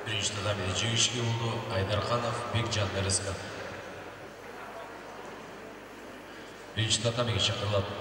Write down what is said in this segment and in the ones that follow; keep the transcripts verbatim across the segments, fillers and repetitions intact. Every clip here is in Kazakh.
Birinci tatamiде жеңішке болды Айдарханов Бекжан Ырысқын. Birinci tatamiге шақырылады.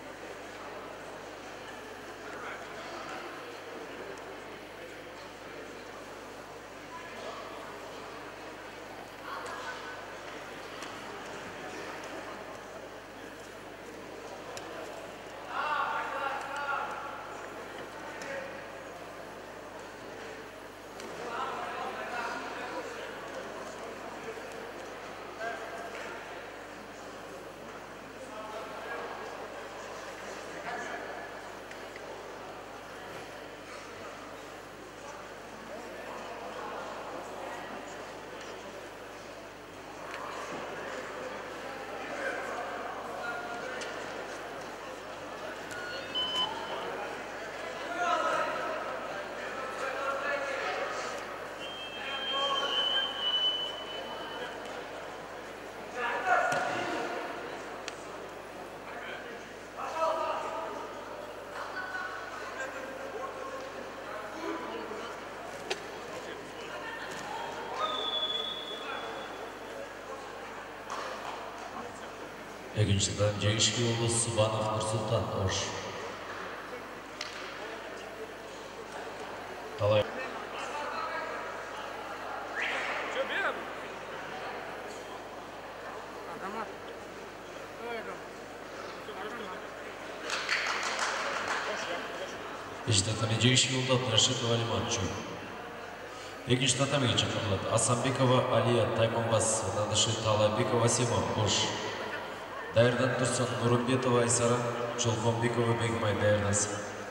Екінші татам жеңішке болды Субанов Нұрсұлтан Ош. Талай. Екінші татам жеңішке болды Рашидова Алиман Чуй. Екінші татамге шақырылады Асанбекова Алия Тайманбас, Надыши Талайбекова Симон Ош. Дайырдан тұрсын Нұрымбетова Айсара, Жолқонбекова Бегмай дайырнасы.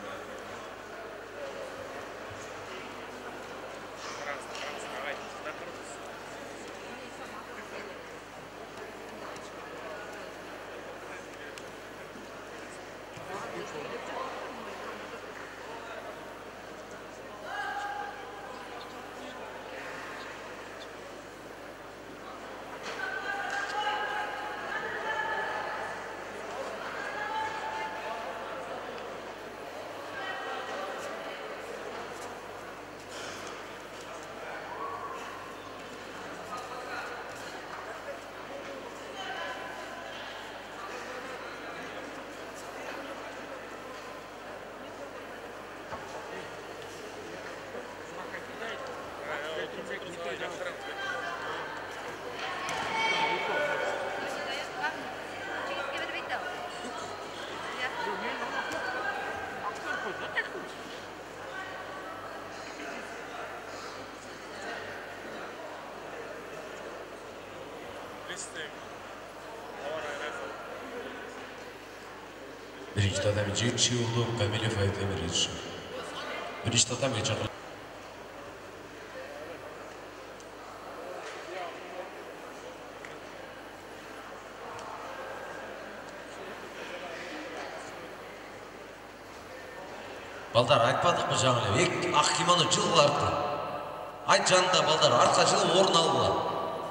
Birinci tatami жетінші oldu Камилев Айтемир Ильич. Birinci tatamiге шақырылады. Балдар айтпадық мы жаңылы, ек ақ кимоно жылғы арты. Айт жанында балдар артқа жылы орын алды.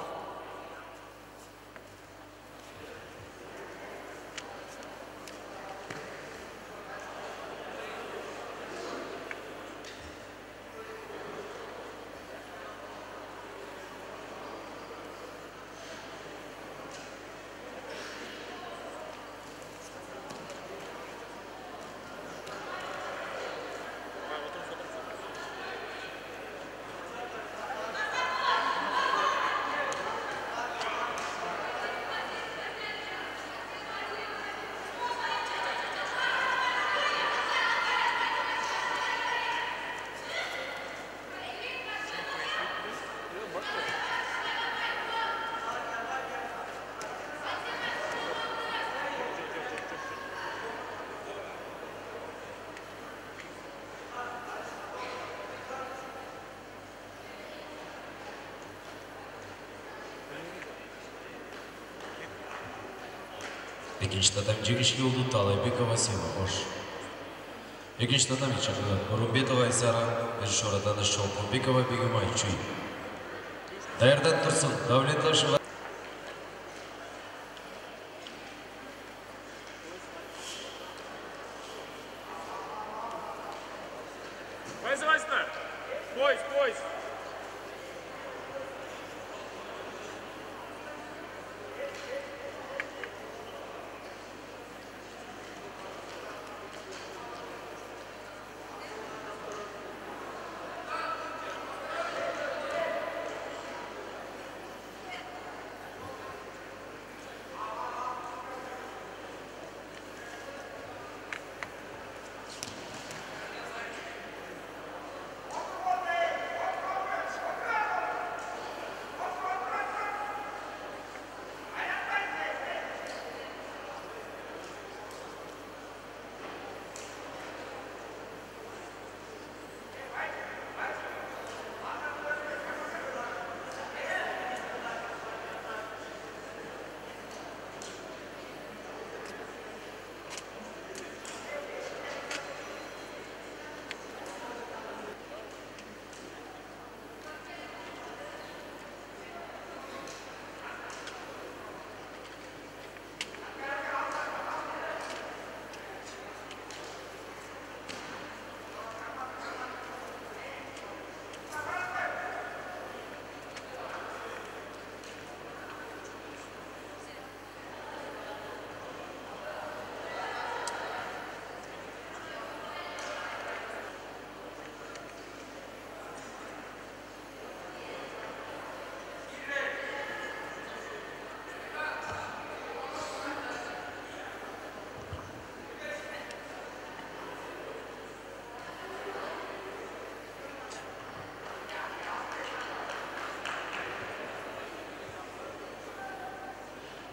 Екінші татам жеңішке oldu Талайбекова Симон Ош. Екінші татам шақырылады Нұрымбетова Айсара, бірінші орынды Жолқонбекова Бегмай Чуй. Дайырдан тұрсын Давлетовшыға. Вызывайся! Поезд, поезд!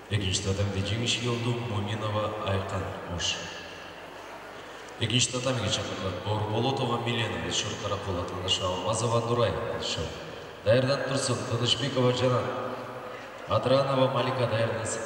Екінші татамиге жеңіс жолды Муминова Айқан Ош. Екінші татамиге шақырылады Борболотова Милена Элшор Қарақол атандашы Алмазова Нурай Элшор. Дайырдан тұрсын Тынышбекова Жанат. Адранова Малика дайырдасы.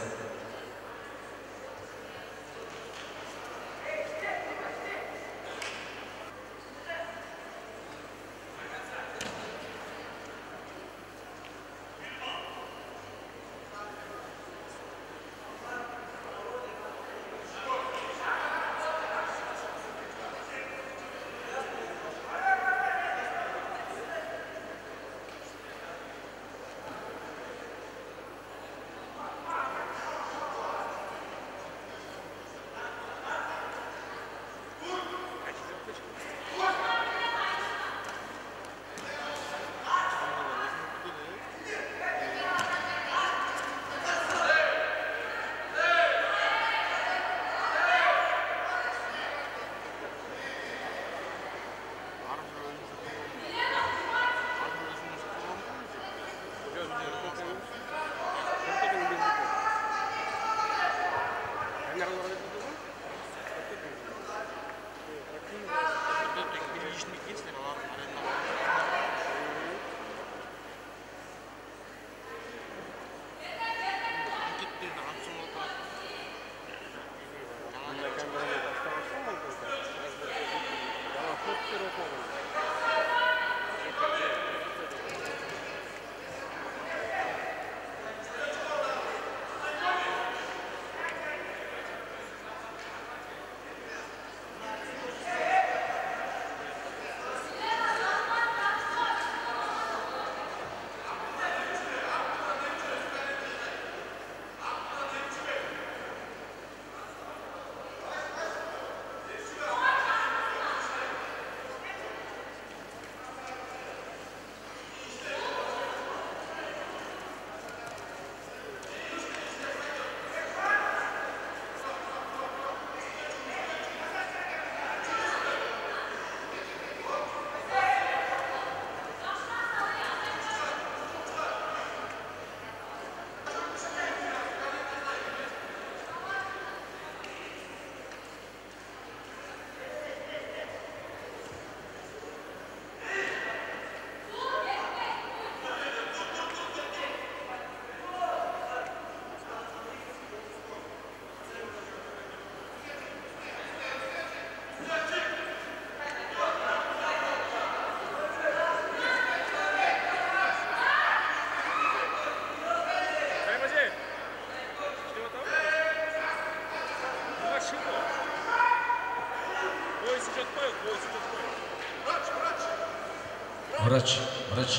Врач, врач.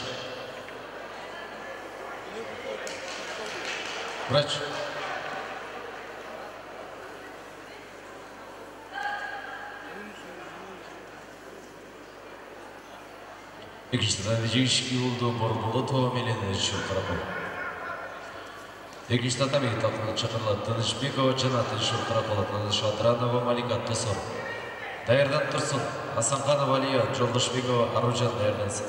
Врач. Екінші нәтижеші болды Борболотова Милена Элшор Қарақол. Екінші татамиге талқыланып шақырылады Тынышбекова Жанат Элшор Қарақол атандашы Адранова Малика Тосор. Дайырдан тұрсын Асанқанова Алия Жолдашбекова Аружан дайырдансын.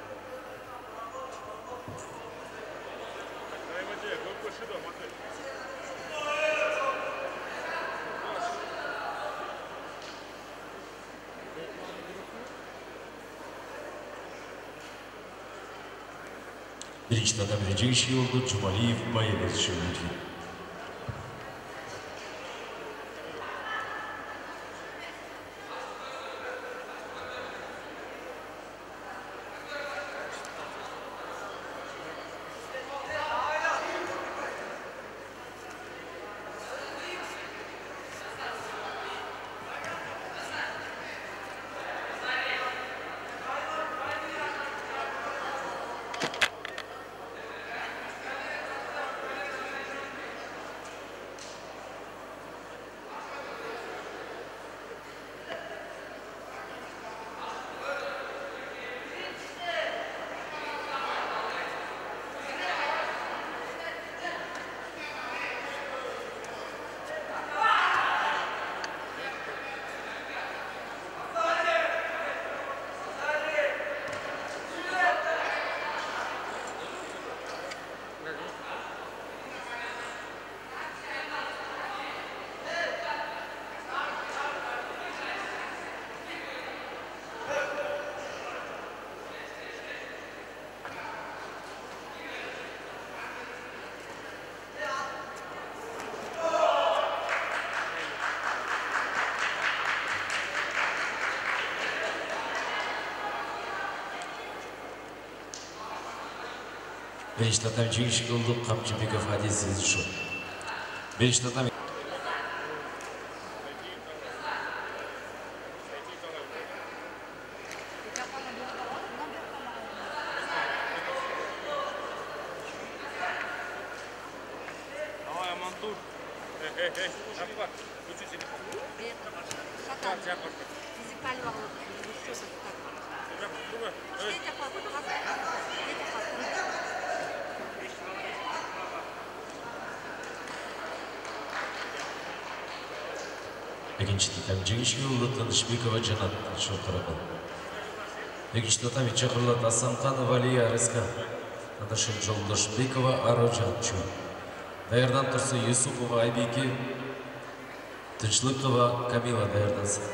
Бірінші татамиге жеңіс жолды Жумалиев Байел Элшор Литвин. Birinchi tatami jеңіс болды Қамшыбеков Хадис Сезішев. Birinchi tatami Екінші татами жеңіс болды Тынышбекова Жанат Шоқырабын. Екінші татами шақырылады Асанқанова Алия Арыска. Надашын Жолдашбекова Аружан Чу. Даярдан тұрсы Юсупова Айбеке. Тыншылықова Камила даярдансын.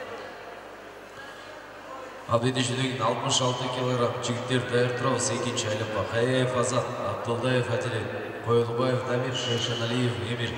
Ал бедешілігін алтымыш алты килограмм жігіттер даяр тұрауыз екінші айлымба Қаяев Азат, Абдолдаев Атилет, Қойлыбаев Дамир, Шешаналиев Емир.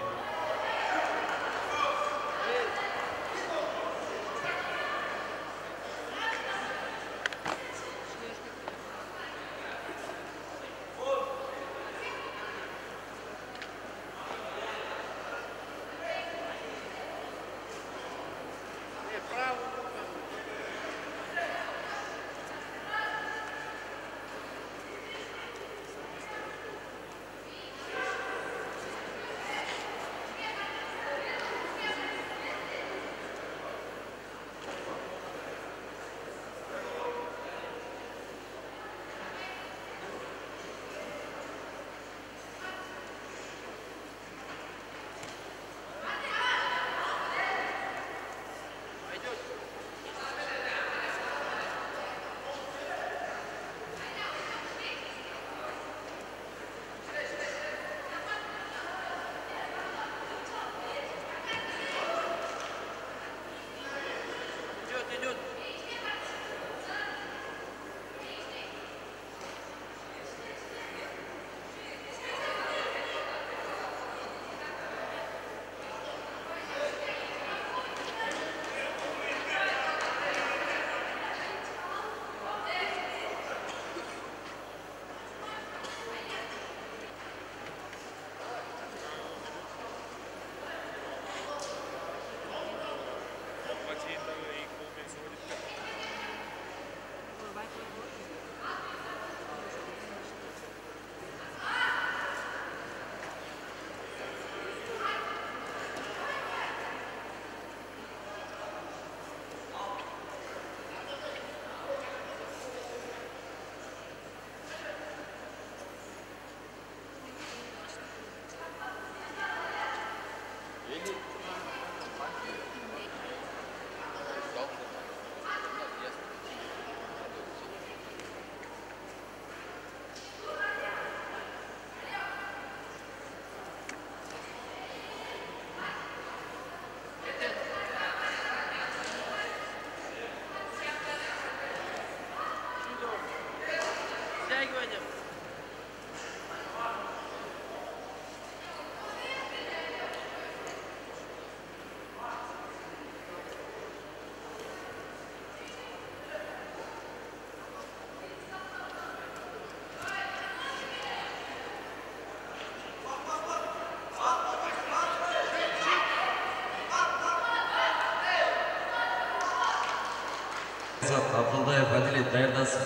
Абдолдаев Адилет даярдансын.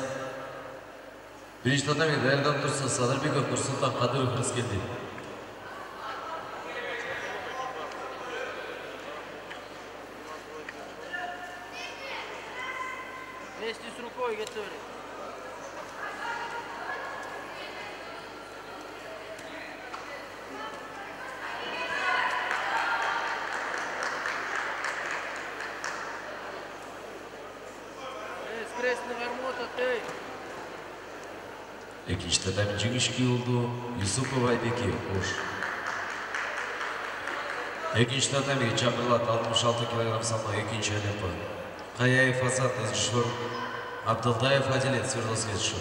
Birinchi tatami даярдан тұрсын Садырбеков Нұрсұлтан Қадыров Рыскелді. Вместе с рукой готовили. Екінші татами жеңіс болды Юсупова Айбеке Ош. Екінші татами шақырылады алтымыш алты килограмм салмақ екінші әлемпі. Қаяев Азат Ізгішор, Абдолдаев Адилет Свердловский Ізгішор.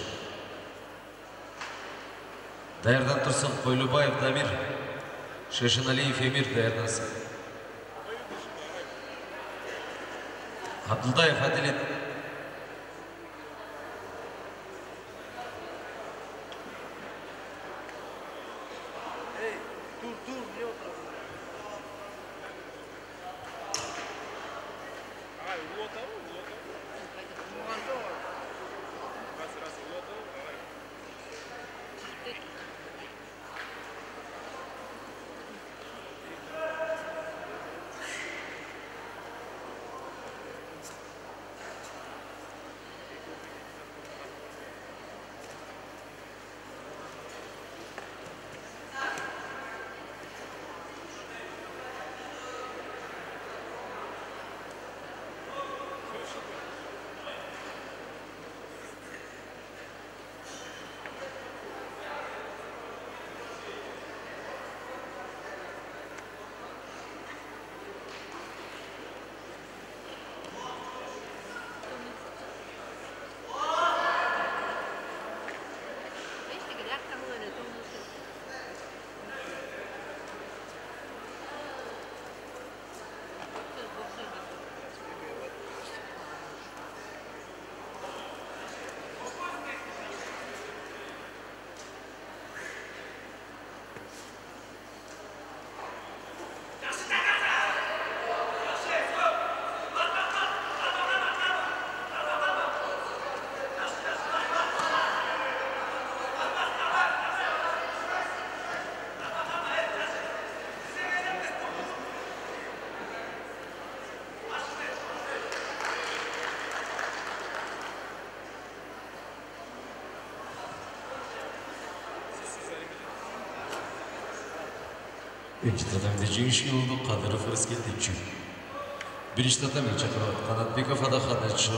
Даярдан тұрсын Қойлыбаев Дамир, Шешаналиев Емир даярдансын. Абдолдаев Адилет. Birinchi tatamiga jingishga yo'lda Qadirov Rizqetdichi. Birinchi tatamiga chaqirib Qanatbekov Adaxonchi.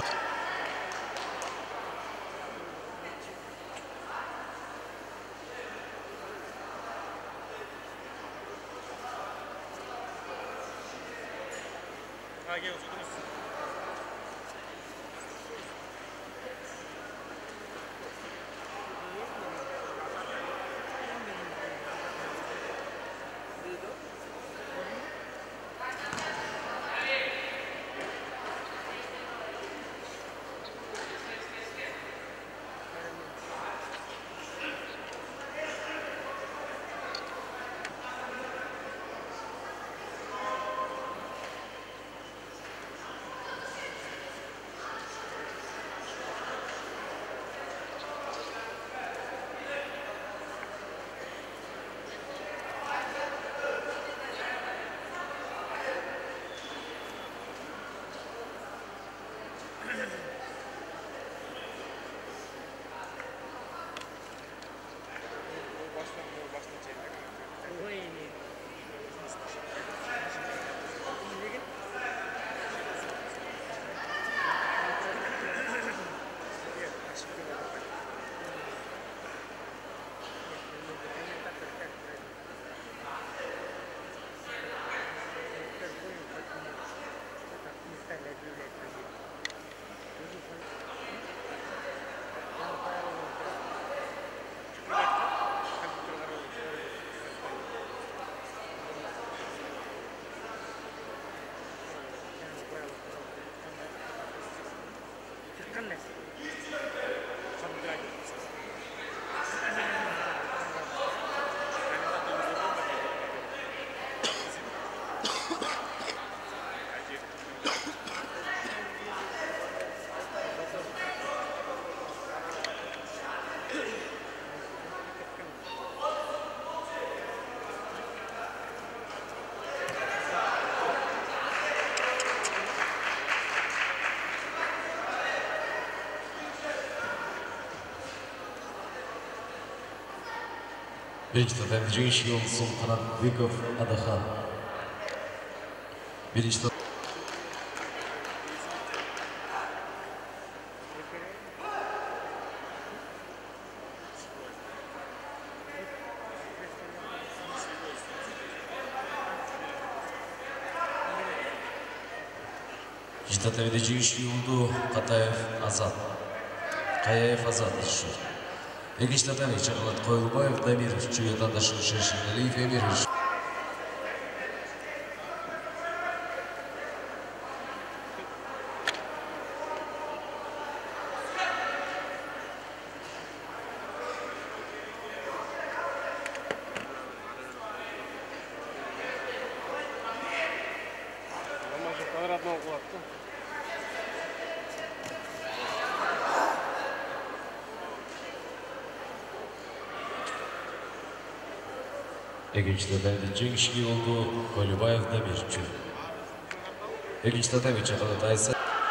Birinchi tatamiga jingishga yo'lda Qanatbekov Adaxon. Birinchi tatamiga jingishga yo'lda Qatayev Azat. Qayayev Azat ishi. Ikkinchi tatamiga Chaqalat Qoyilboyev Damirov Chuyotandashi Sheshinaliyev Emirov. Квадратного кулакта. Ekінші татамиде жеңішке oldu Колюбаев Дамир үшін. Ekінші татами чақалат Айса.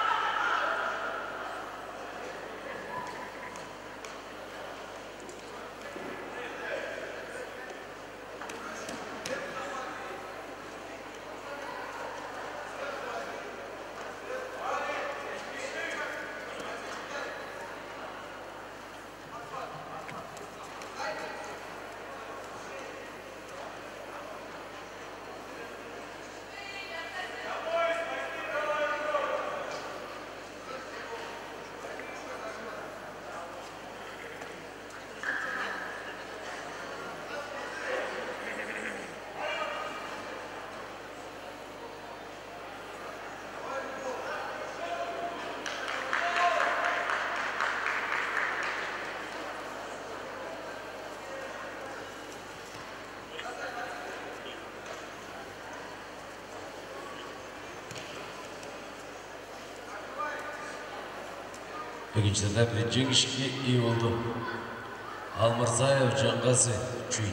Екінші татамиде жеңішке ие oldu. Алмырзаев Жанғазы Чүй.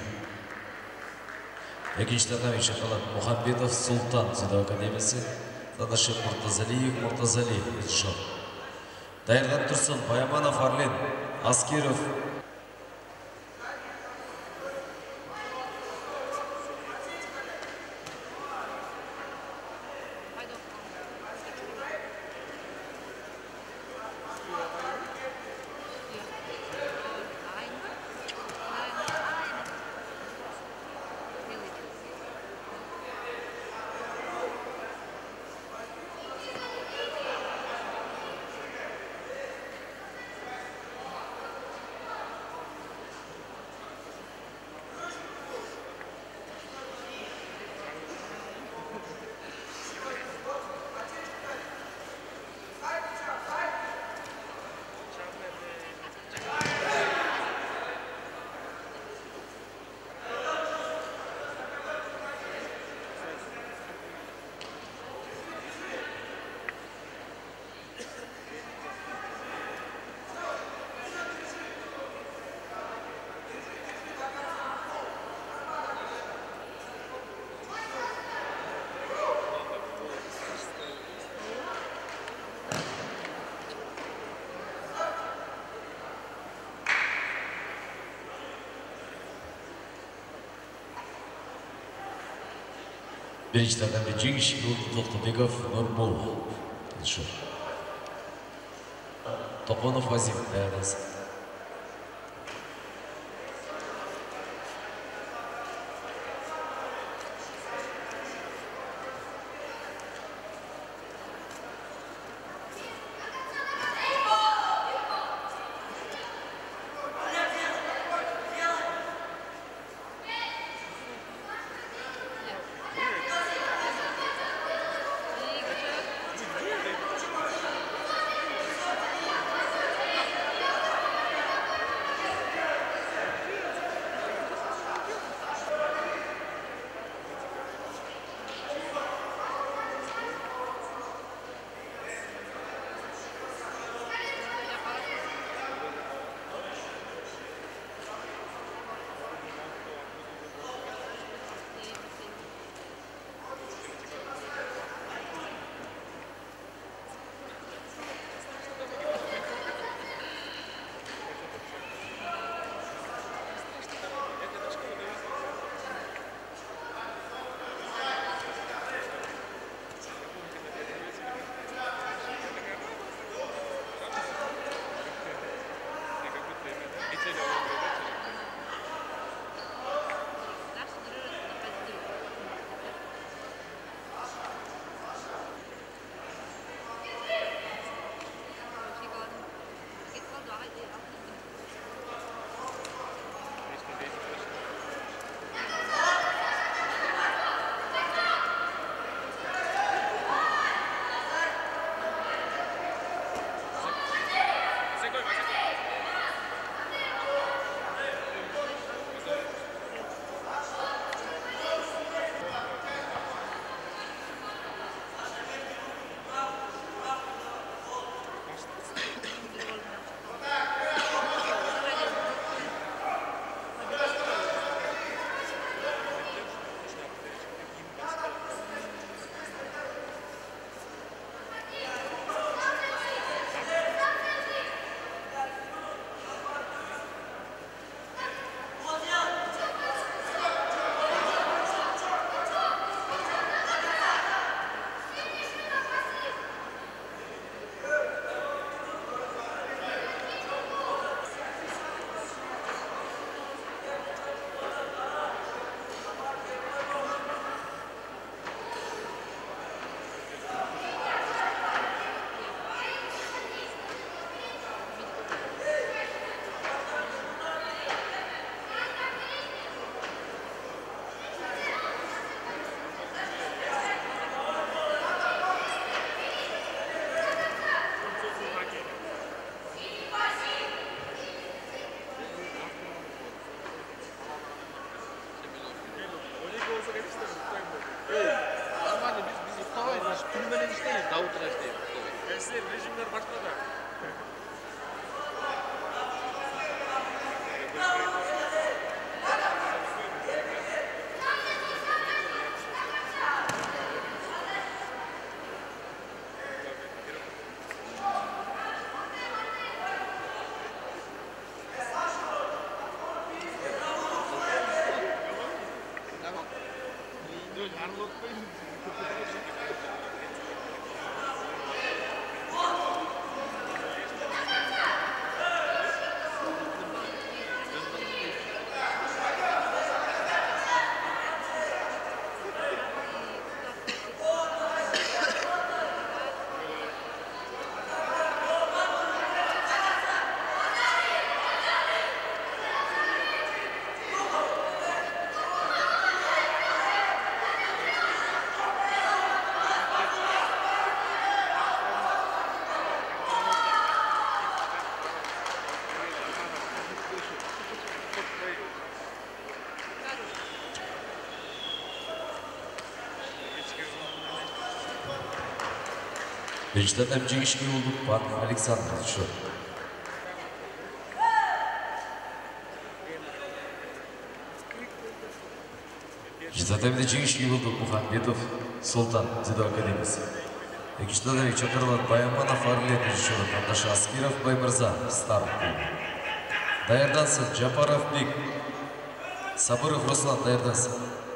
Екінші татами чақалат Мұхамбетов Султан Дзюдо академиясы. Тадашы Мұртазалиев Мұртазали Ильшар. Дайырдан тұрсын Баяманов Арлен Аскеров. Birinci tatami jеңішке oldu Тоқтыбеков Нұрбол Ильшар. Топонов Вазим дайырлансын. Rejimler başladı. Beşiktaş'tan jengishga yo'ldik Pan Aleksandr shu. Beşiktaş'tan jengishga yo'ldik Muhammedov Sultan Zido akademiyasi. Beşiktaş'tan chaqirilgan Baymanov Farlet rejissyori Qandash Askirov Baymirza Star. Dayardansin Japarov Bek Sabirov Ruslan dayardansin.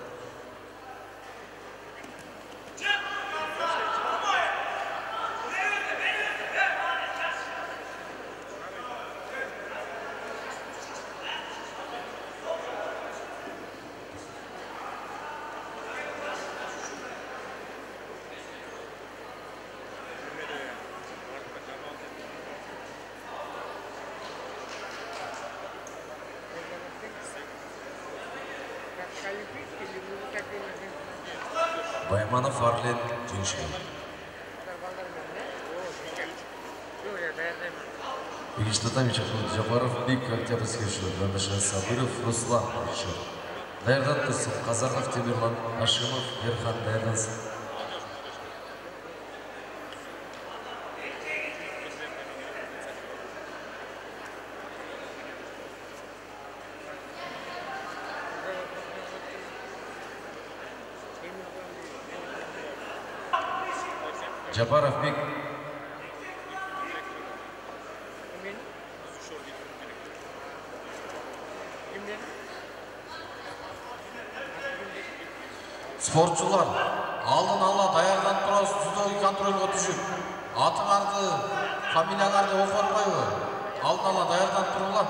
Baymanov Farlet jengishga. Beşiktaş'tan chaqirilgan Japarov Bek Oktyabrskiy rejissyori Qandash Sabirov Ruslan rejissyori. Dayardan tursin Qazaqov Temirlon Hashimov Erxan dayardansin. Japarov Bek sportçular aldın ala dayardan turasiz judoy kontrolga tushib atыңарды familiyalарды o'qib qo'yib aldın ala dayardan turinglar.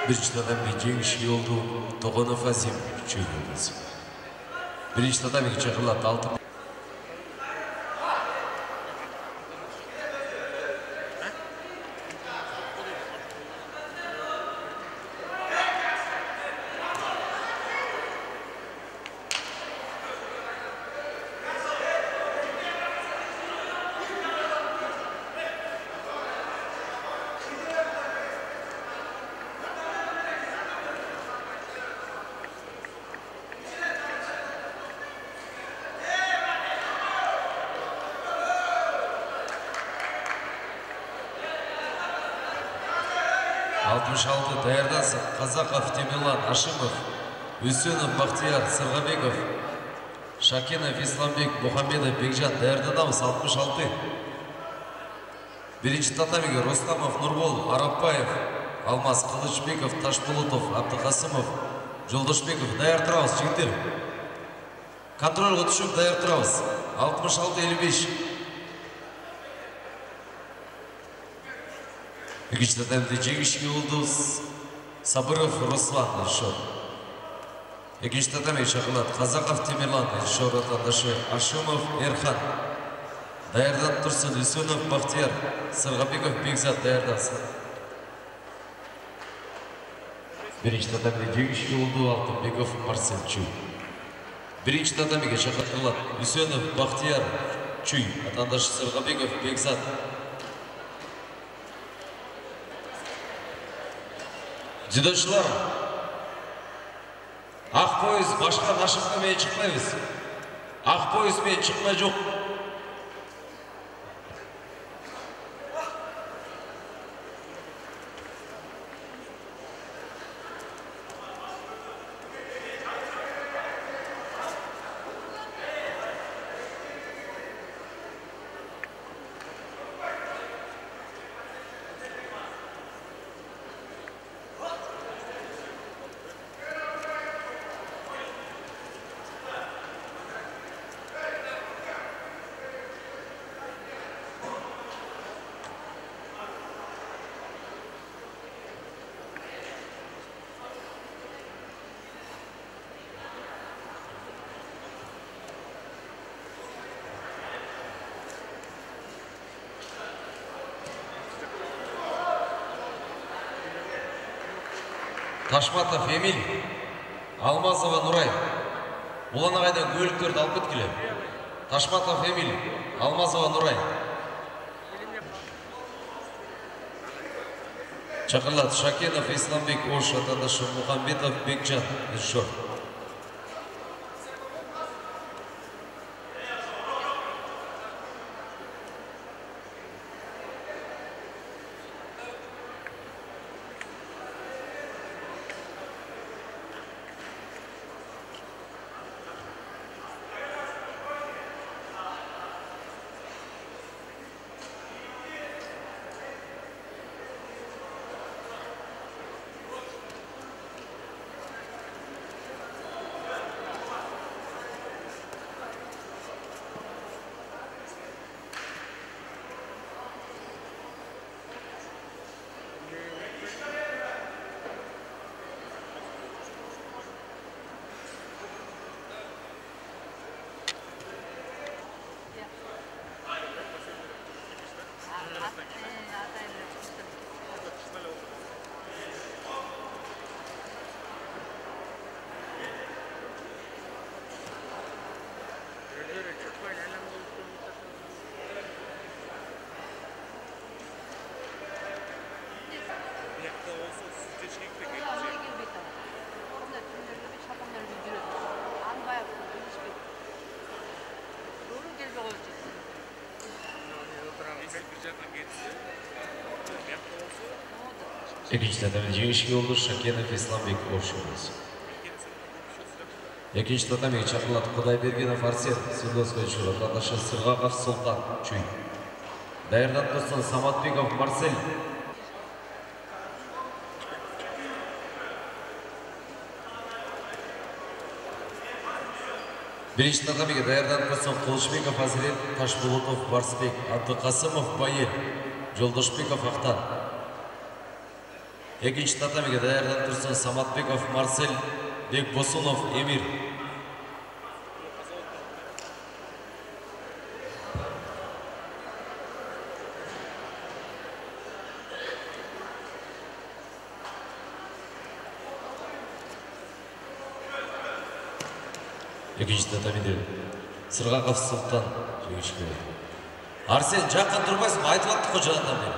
Birinci tatamiga jеңиш yo'ldi To'g'onov Azim uchinchi. Birinchi tatamiga chaqiriladi olti. алтымыш алты даярдансын. Казаков Темирлан Ашимов, Үсенов Бахтияр Сырғабеков, Шакенов Исламбек Мухаммедов Бекжан даярданамыз. алтымыш алты. Биринчи татамиге Рустамов Нурбол Арапбаев, Алмаз Кылычбеков Ташбулутов Абдыкасымов Жолдошбеков даяр турабыз жигиттер. Контрольга түшүп даяр турабыз. алтымыш алты элүү беш. Екінші татамиде жеңиш yo'ldi Сабыров Руслан Ильшор. Екінші татамиге чакырылат Казаков Темирлан Ильшор отандашы Ашимов Эрхан. Даярданып турсын Үсенов Бахтияр Сырғабеков Бекзат даярдансын. Биринчи татамиде жеңиш yo'ldi Алтынбеков Марсель Чуй. Биринчи татамиге чакырылат Үсенов Бахтияр Чуй отандашы Сырғабеков Бекзат. Дзюдошылар, ақ пояс башқа нашыққа мен шықпаймыз. Ақ пояс мен шықпай жоқ. Ташматов Эмиль, Алмазова Нурай. Улана қайдан көліктерді алып кеткеле. Ташматов Эмиль, Алмазова Нурай. Чакырлат Шакенов Исламбек Ош отандашы Мухаммедов Бекжан Ильшор. Екінші татамиде жеңішке yo'ldi Шакенов Исламбек Ош. Екінші татамиге чакырылат Құдайбергенов Арсен Свердловской журы отандашы Сырғақов Сұлтан Чуй. Даярданып тұрсын Саматбеков Марсель. Биринчи татамиге даярданып тұрсын Кылычбеков Азирет Ташбулутов Барсбек, Абдыкасымов Байел, Жолдошбеков Ақтан. Экинчи татамиге даярданып турsun Саматбеков Марсель, Бекбосунов Эмир. Экинчи татамиде Сырғақов Султан жеңишке. Арсен, жақын тұрмайсың, айтып аттық қой жаңадан бері.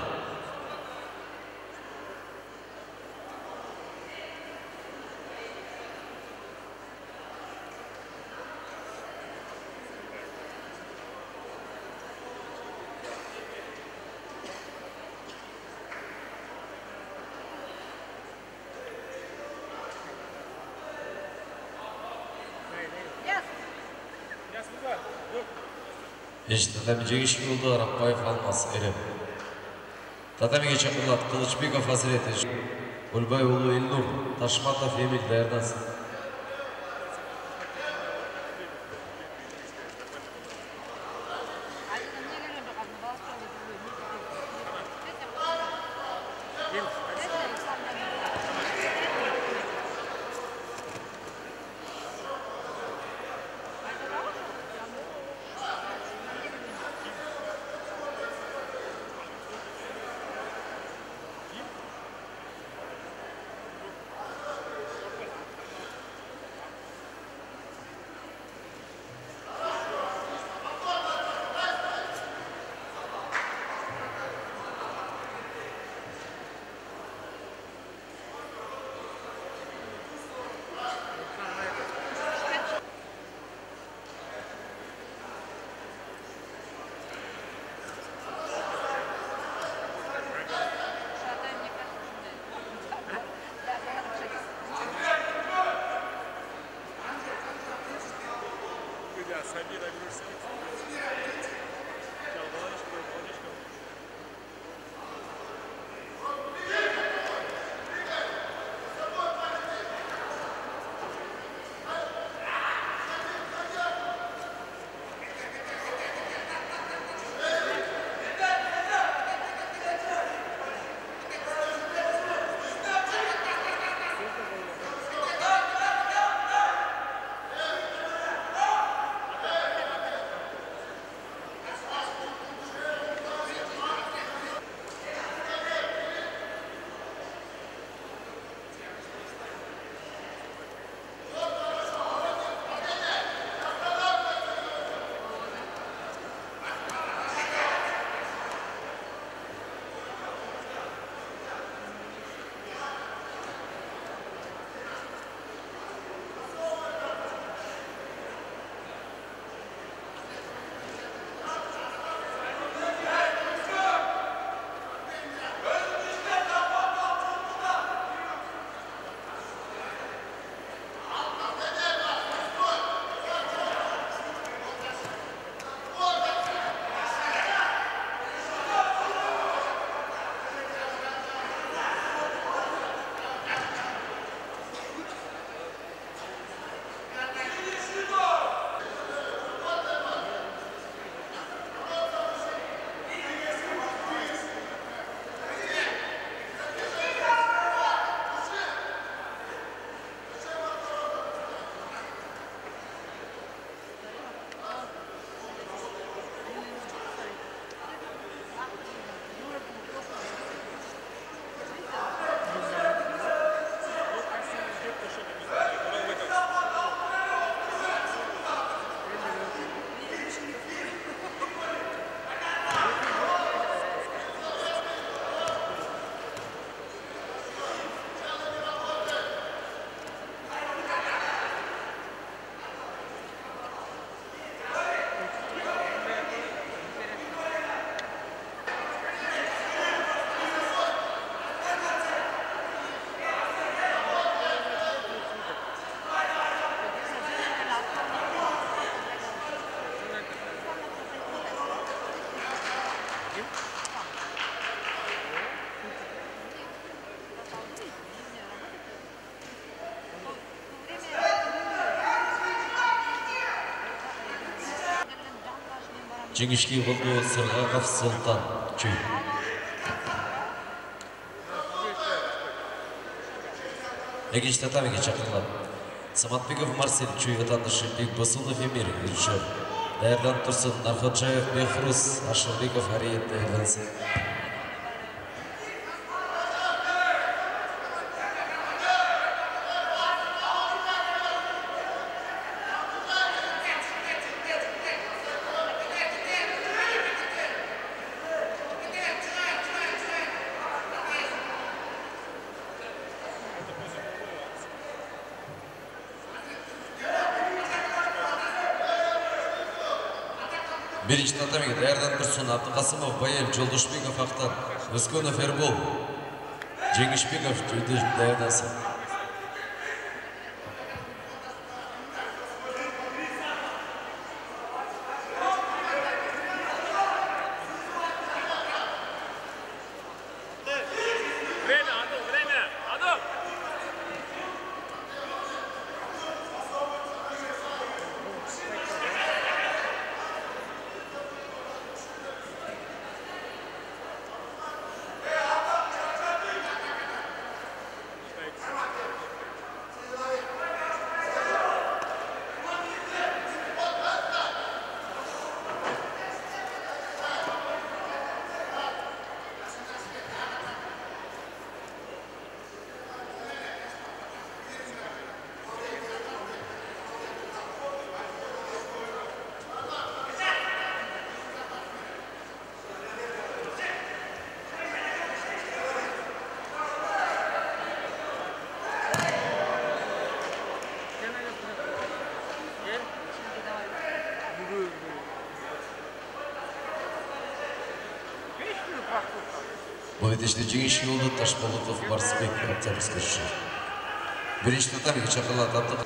Еш татами жеңишке болду Арапбаев Алмаз Эрем. Татамиге чакырылат Кылычбеков Азирет, Көлбай уулу Элнур, Ташматов Эмил даярдансын. Жеңишке болду Сырғақов Султан Чүй. Екінші татамиге шақырылады. Саматбеков Марсель, Чуй отандышы Бекбосынов Эмир, режиссер. Даярдан тұрсын Нарходжаев Бехрус, Ашылбеков Ариет даярдансын. Birinci tatamiga Даярдан Тұрсын, Абдықасымов Байел, Жолдышбеков Ақтан, Өскөнов Ербол, Жеңішбеков даярдансын. Bu edişte Cengиш yolda Taşbalıkov Barsbek Abdülhamid Kırşı. Birinci tatamiga çakırılады Abdülhamid.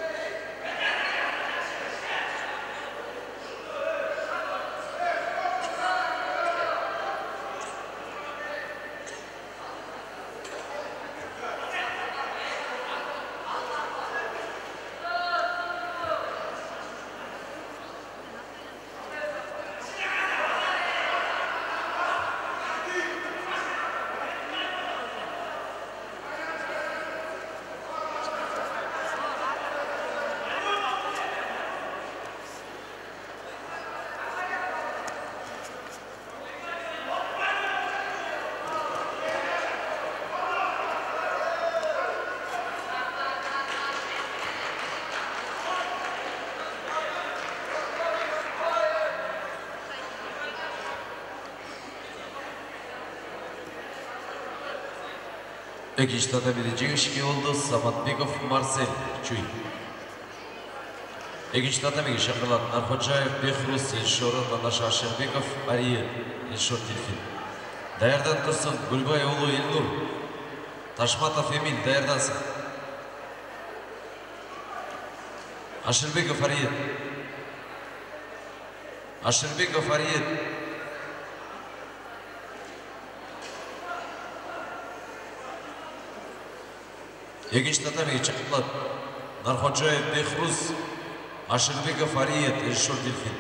Екінші татамиде жеңішке oldu Саматбеков Марсель, Чуй. Екінші татамиге шақырылады Нарходжаев Бехрус, режиссері Надаша Ашербеков Ариет, режиссер Дельфин. Даярдан Тұрсын Гүлбай ұлы Елнұр, Ташматов Эмил даярдансын. Ашербеков Ариет. Ашербеков Ариет. Екінші татамиге шақырылады Нарходжаев Бехрус, Ашербеков Ариет, режиссер Дельфин.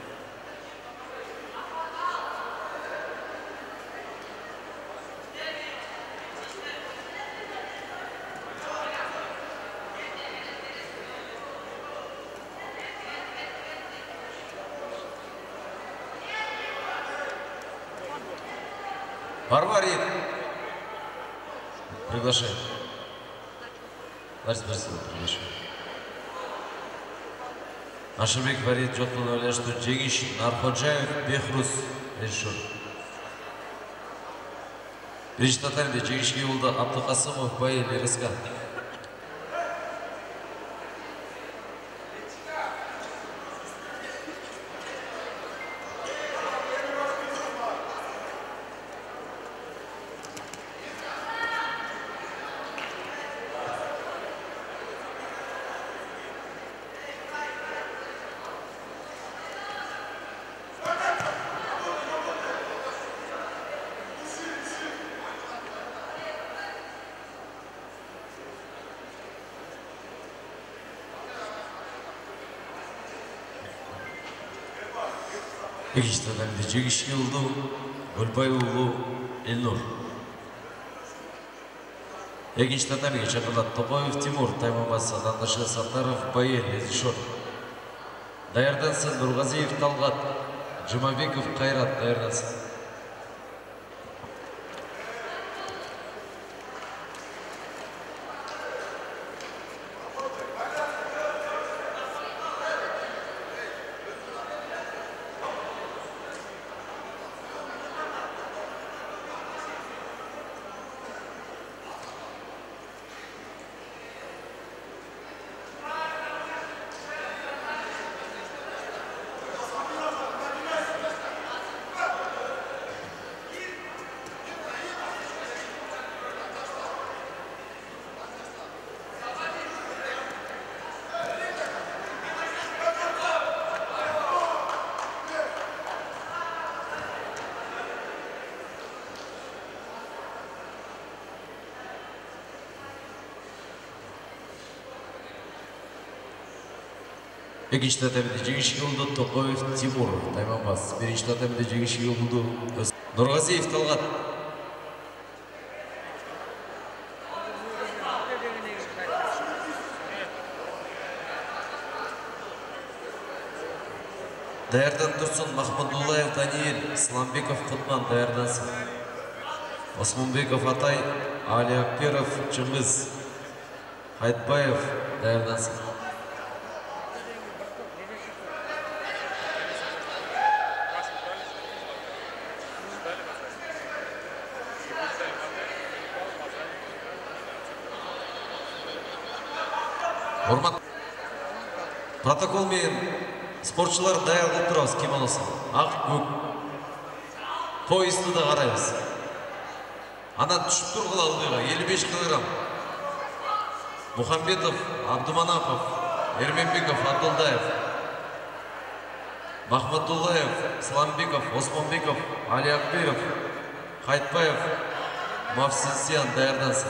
Барба Ариет. Приглашаю. Ларис Борисовна, приглашаю. Ашербеков Ариет жоқтығын ойлады, что Жеңиш Нарходжаев Бехрус, режиссер. Birinci tatamiде Жеңішке oldu Абдықасымов Байел, РСК. Екінші татамиде Жеңішке oldu Гүлбай ұлы Елнұр. Екінші татамиге шақырылады Тоқаев Тимур, таймамасы Надашы Саттаров Байел, режиссер. Даярдансын Нұрғазиев Талғат, Жұмабеков Қайрат, даярдансын. Екінші татамиде жеңішке болды Тоқаев Тимур, таймамбас. Бірінші татамиде жеңішке болды Нұрғазиев Талғат. Даярдан тұрсын Махмадуллаев Даниэль, Исламбеков Құтман, даярдансын. Осмонбеков Атай, Али Акперов Чыңғыз, Айтбаев, даярдансын. Ормат. Протокол мен спортшылар даяр болып тұрауыз кимоносын. Ақ, көк. Поезді да қараймыз. Анан түшіп тұрғыл алдыға елу беш килограмм. Мұхамбетов, Абдуманапов, Ерменбеков, Абдулдаев, Махмадуллаев, Исламбеков, Осмонбеков, Али Акберов, Қайтбаев, Мавсисиян даярдансын.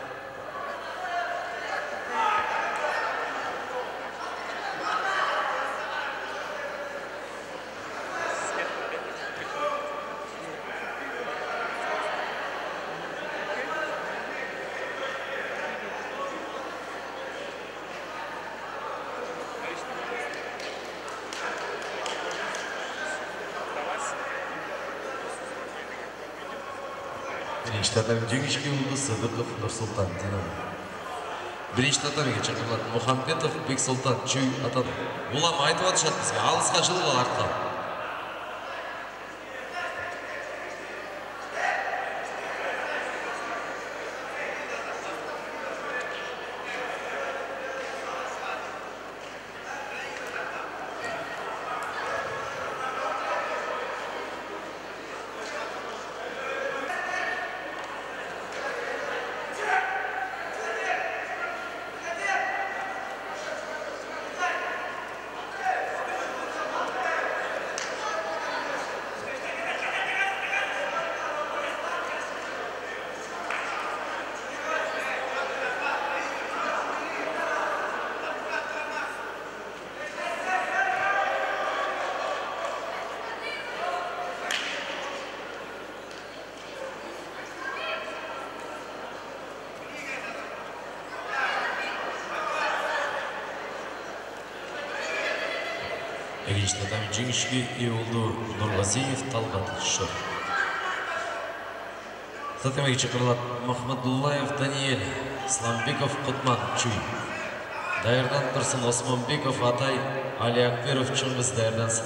Бірінші татамиге жеңішке болды Сыдықов Нұрсұлтан Динамо. Бірінші татамиге шақырылады Мұхамбетов Бексұлтан Чүй Атан. Олам айтып атышады бізге, алысқа жылға артқа. Екінші татамиге жеңішке ие болды Нұрғазиев Талғат, режиссер. Татамиге шақырылады Махмадуллаев Даниэль, Исламбеков Құтман Чүй. Даярдан тұрсын Осмонбеков Атай, Али Акперов Чыңғыз, даярдансын.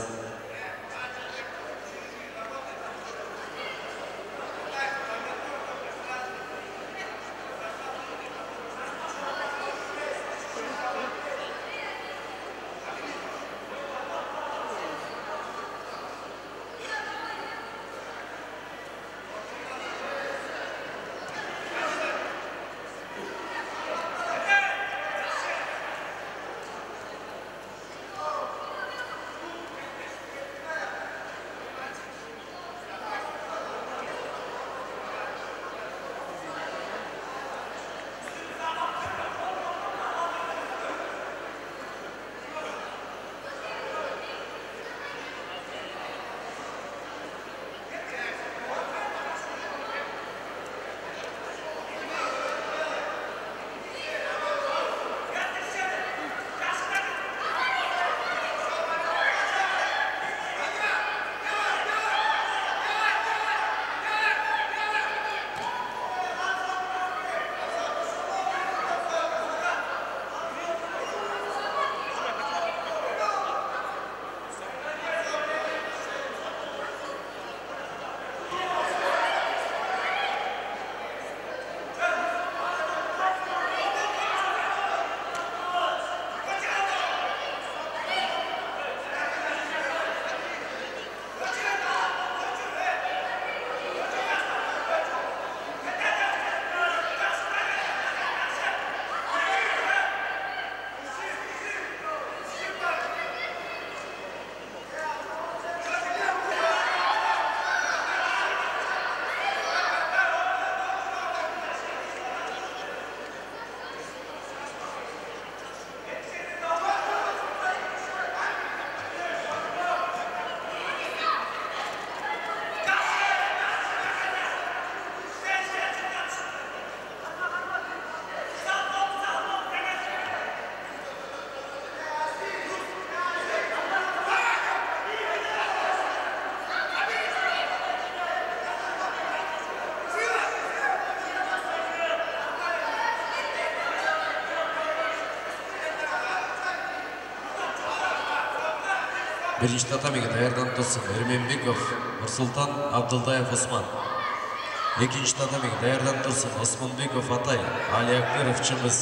Birinchi tatamiga tayyorlanib tursin. Ermenbekov Nursulton, Abdullayev Osman. Ikkinchi tatamiga tayyorlanib tursin. Osmonbekov Atay, Ali Akbarov Chimiz.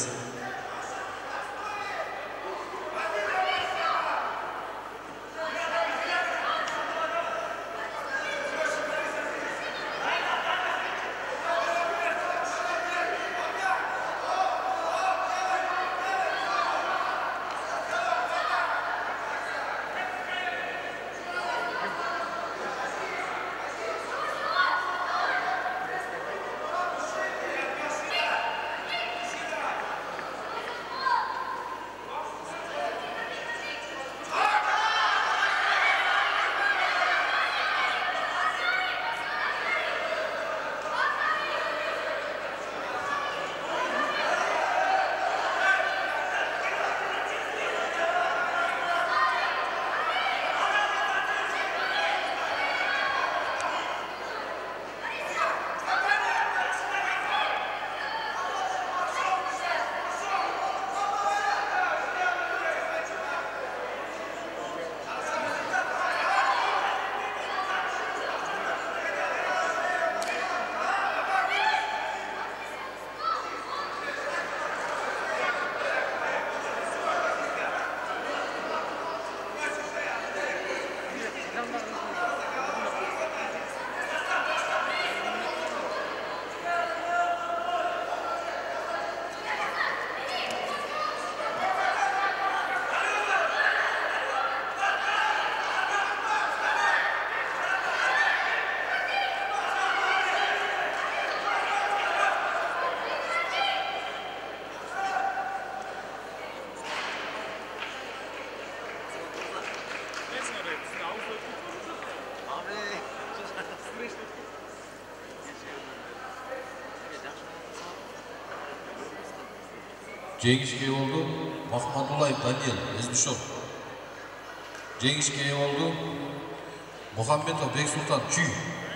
Jengishga oldu Mahmudullayev Daniel Ezbishov. Jengishga oldu Muhammedov Beksultan Chuy.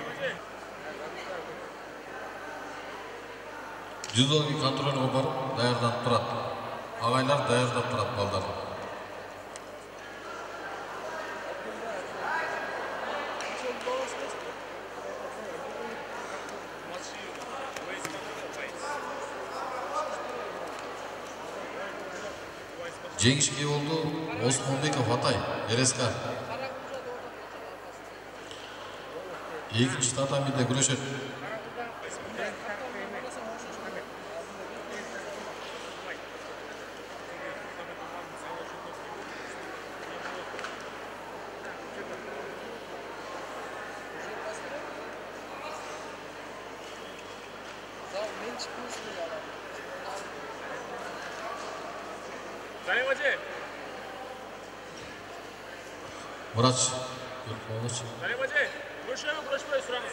Judoga kontrolga borib tayyorlanib turadi. Ag'aylar tayyorlab turadi ballar. Jengishga oldu Osmonbekov Atay R S K. Ikkinchi tatamida kurashadi. Vrach, yo'q, Qaramachi, kurashaymi, kurashmay suramiz.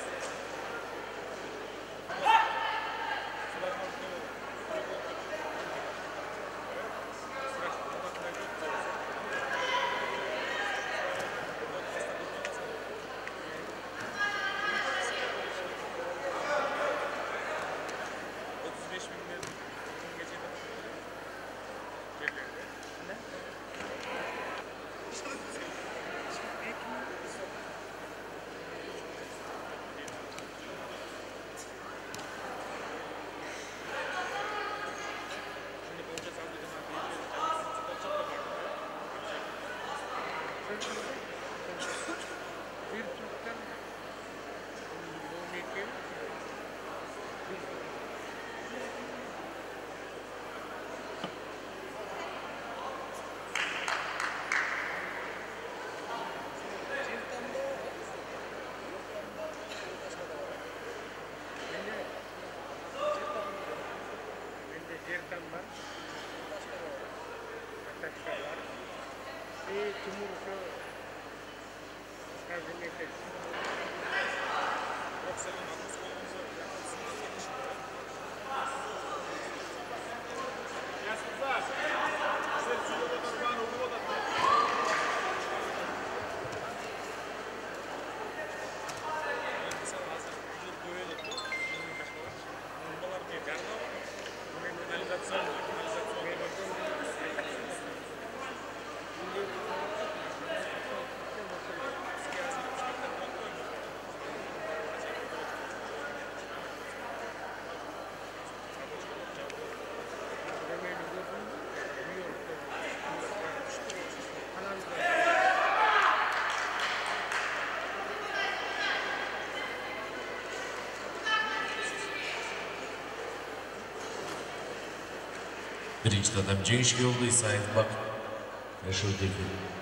Birinchi tatam jengishga yo'lda Isayev Bak Yashovdagi.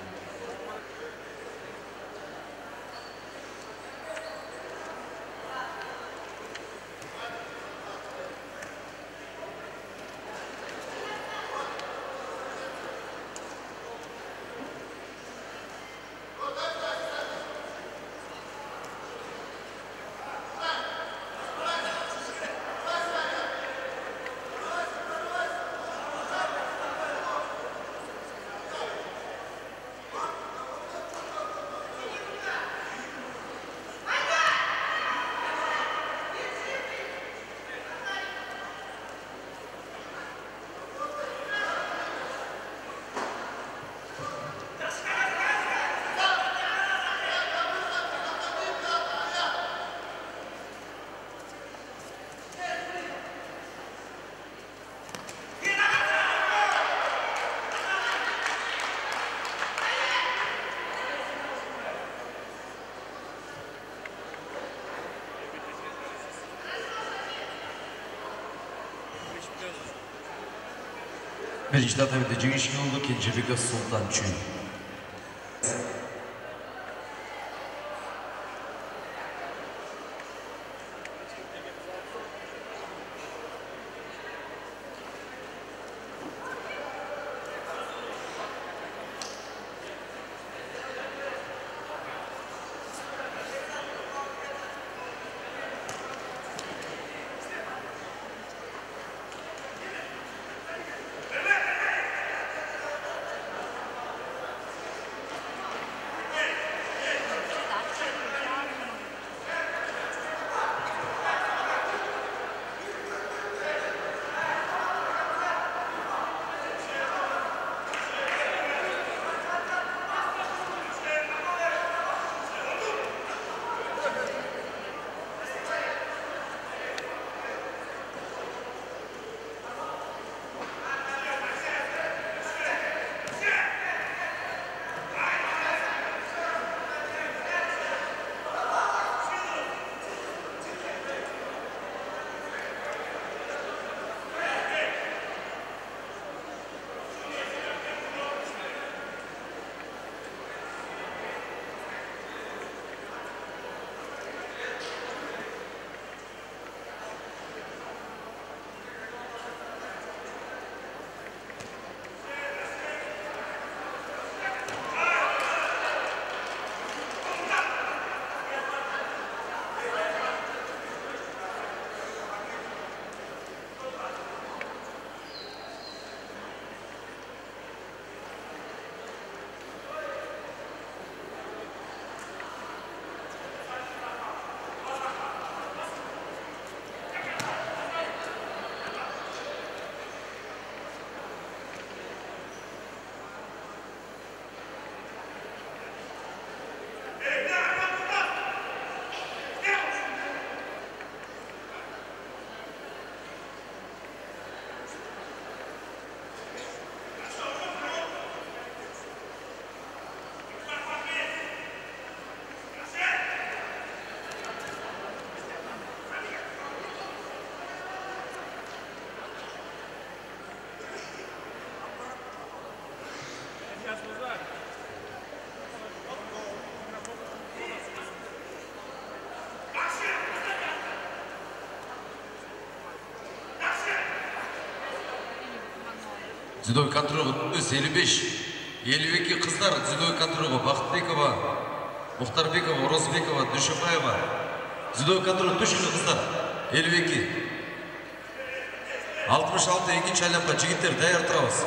Birinchi tatavida jengishga yo'lda Kenjabekov Sultan Chuy. Дзюдо контролы elli besh, elli ikki qizlar дзюдо контролы Бақытбекова, Мұхтарбекова, Розбекова, Дүйшебаева. Дзюдо контролы Дүйшелі қыздар elli ikki. алтымыш алты екінші айлапқа жігіттер даяр тұрамыз.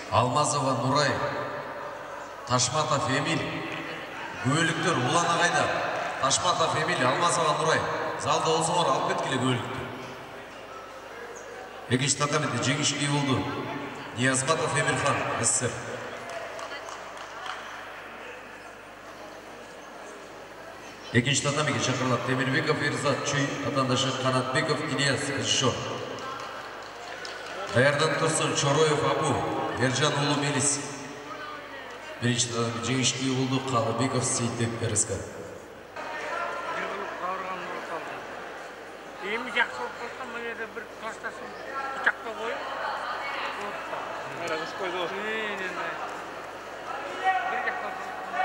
Алмазова Нурай, Ташматов Эмиль, көйліктер ұлана қайда. Ташматов Эмиль, Алмазова Нурай, залда олсыңар алып кеткелі көйлікті. Екінші татамеде жеңішке болды. Ниязматов Эмирхан, СССР. Екінші татамеге шақырылады. Темирбеков Ирзат, Чүй, атандашы Қанатбеков Ильяс, Ишшор. Даярдан тұрсын Чороев Абу, Ержан Улы Мелис. Бірінші татамеге жеңішке болды. Қалыбеков Сейтек РСК. Емі жақсы болып қалқан мәнеді бір тастасын ұчаққа қойып. Мәрі ұш қойды ол. Бір жаққа қойып.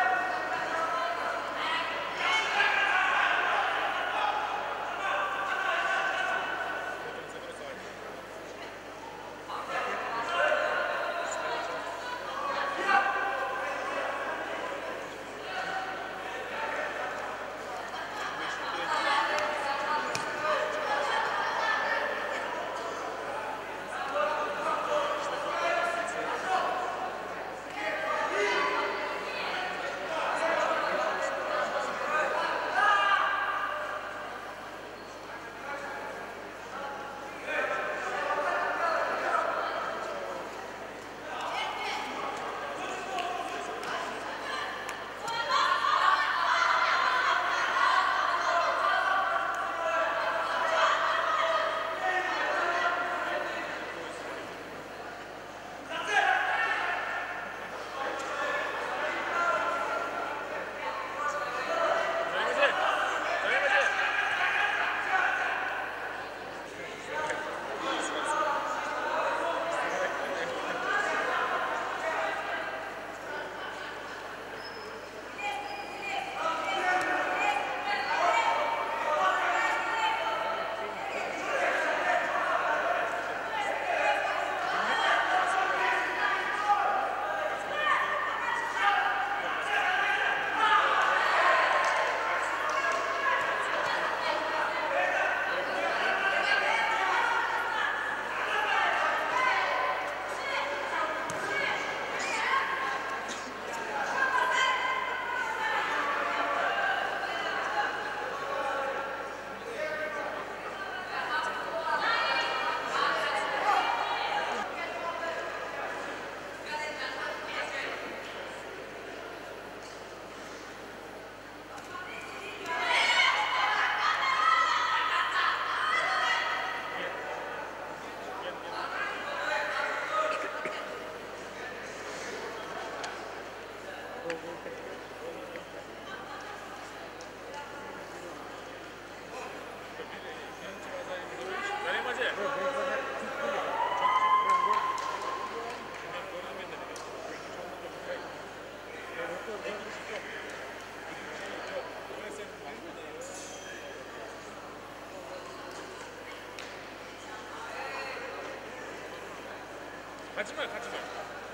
같이 말, 같이 말.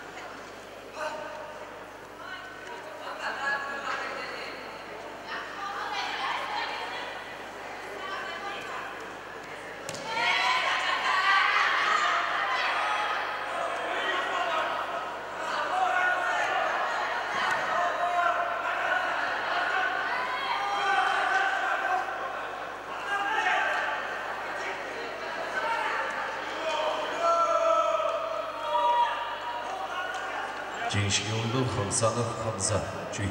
Жеңішке олды Хамсанов Хамза, Чүй.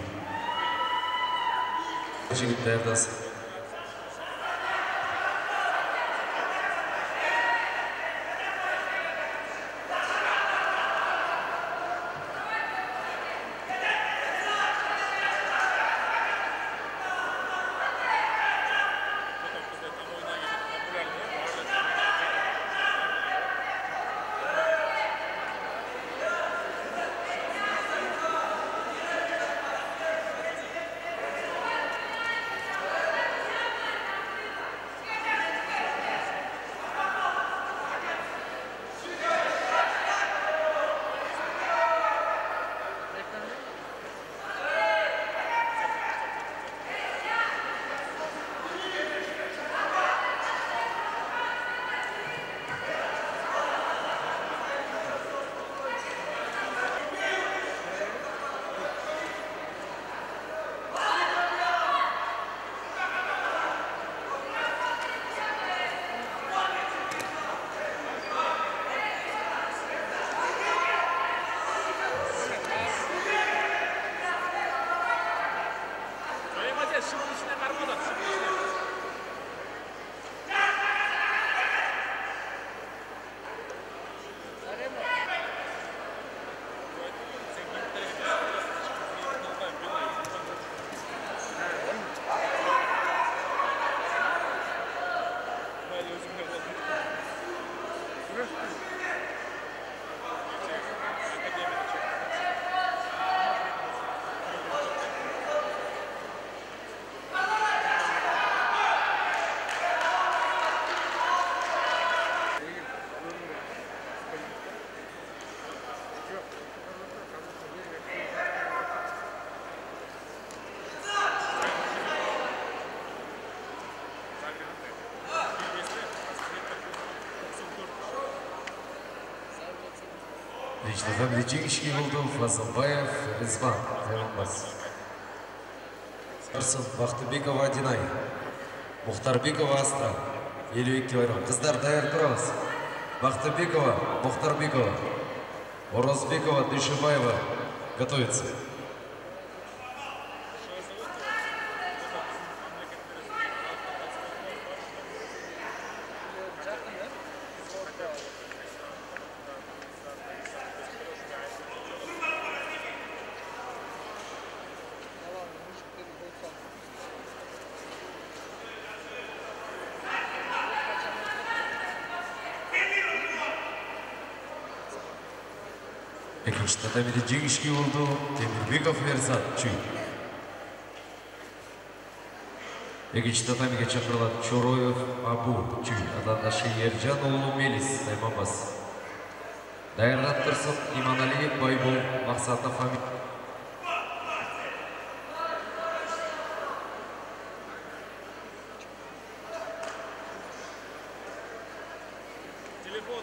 Жігіт дәрдасы. Екінші татамиде жеңішке болды Фазылбаев Ризбан Тайғанбас. Тұрсын Бақтыбекова Динай, Мұхтарбекова Астра, елу екі килограмм. Қыздар даяр тұрамыз. Бақтыбекова, Мұхтарбекова, Орозбекова, Дүйшебаева готовится. Екінші татамиде жеңішке болды Темірбеков Мерзат Чүй. Екінші татамиге шақырылады Чороев Абу Чүй. Атандашы Ержан ұлы Мелис Тайманбас. Дайырлап тұрсын Иманалиев Байбол Мақсаты Фамилия. Телефон.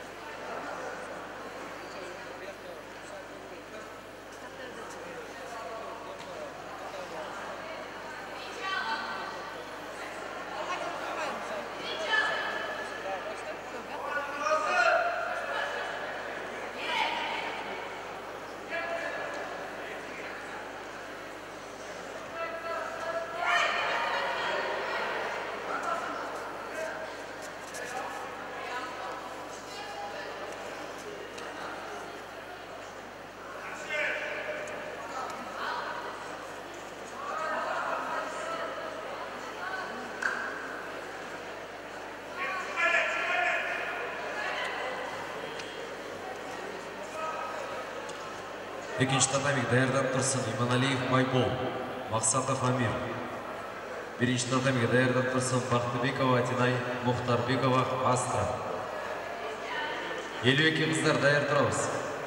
Екінші татамик даярдан тұрсын Иманалиев Байбол, Мақсатов Амир. Бірінші татамик даярдан тұрсын Бақтыбекова Динай, Мұхтарбекова Астра. елу екі қыздар даяр тұрамыз.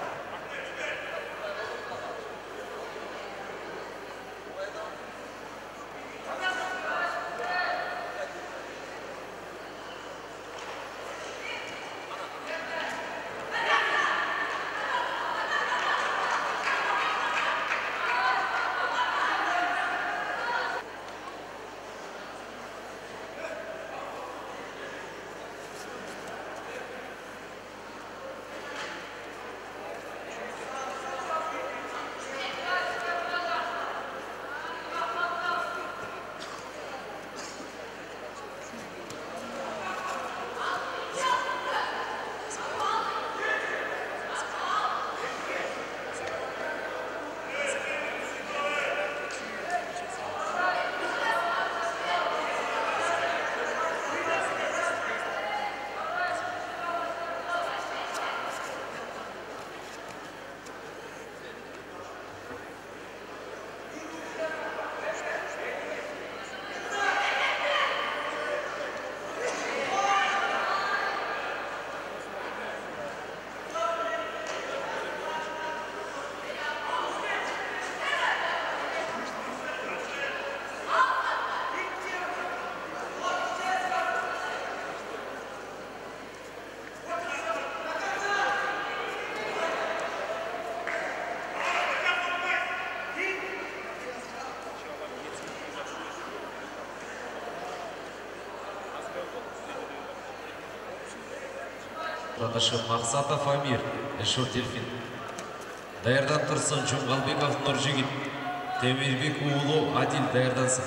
Аташы Мақсатов Амир, Эшор Дельфин. Даярдан тұрсын Жұмғалбеков Нұржегін, Темірбек ұлы Адил даярдансын.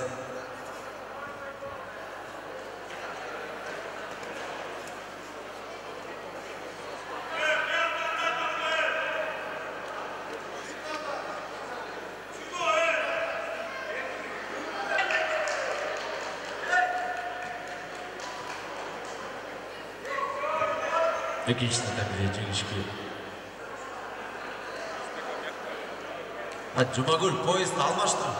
Екінші татамиде жеңішке. Жұмагүл, поезд алмаштыр.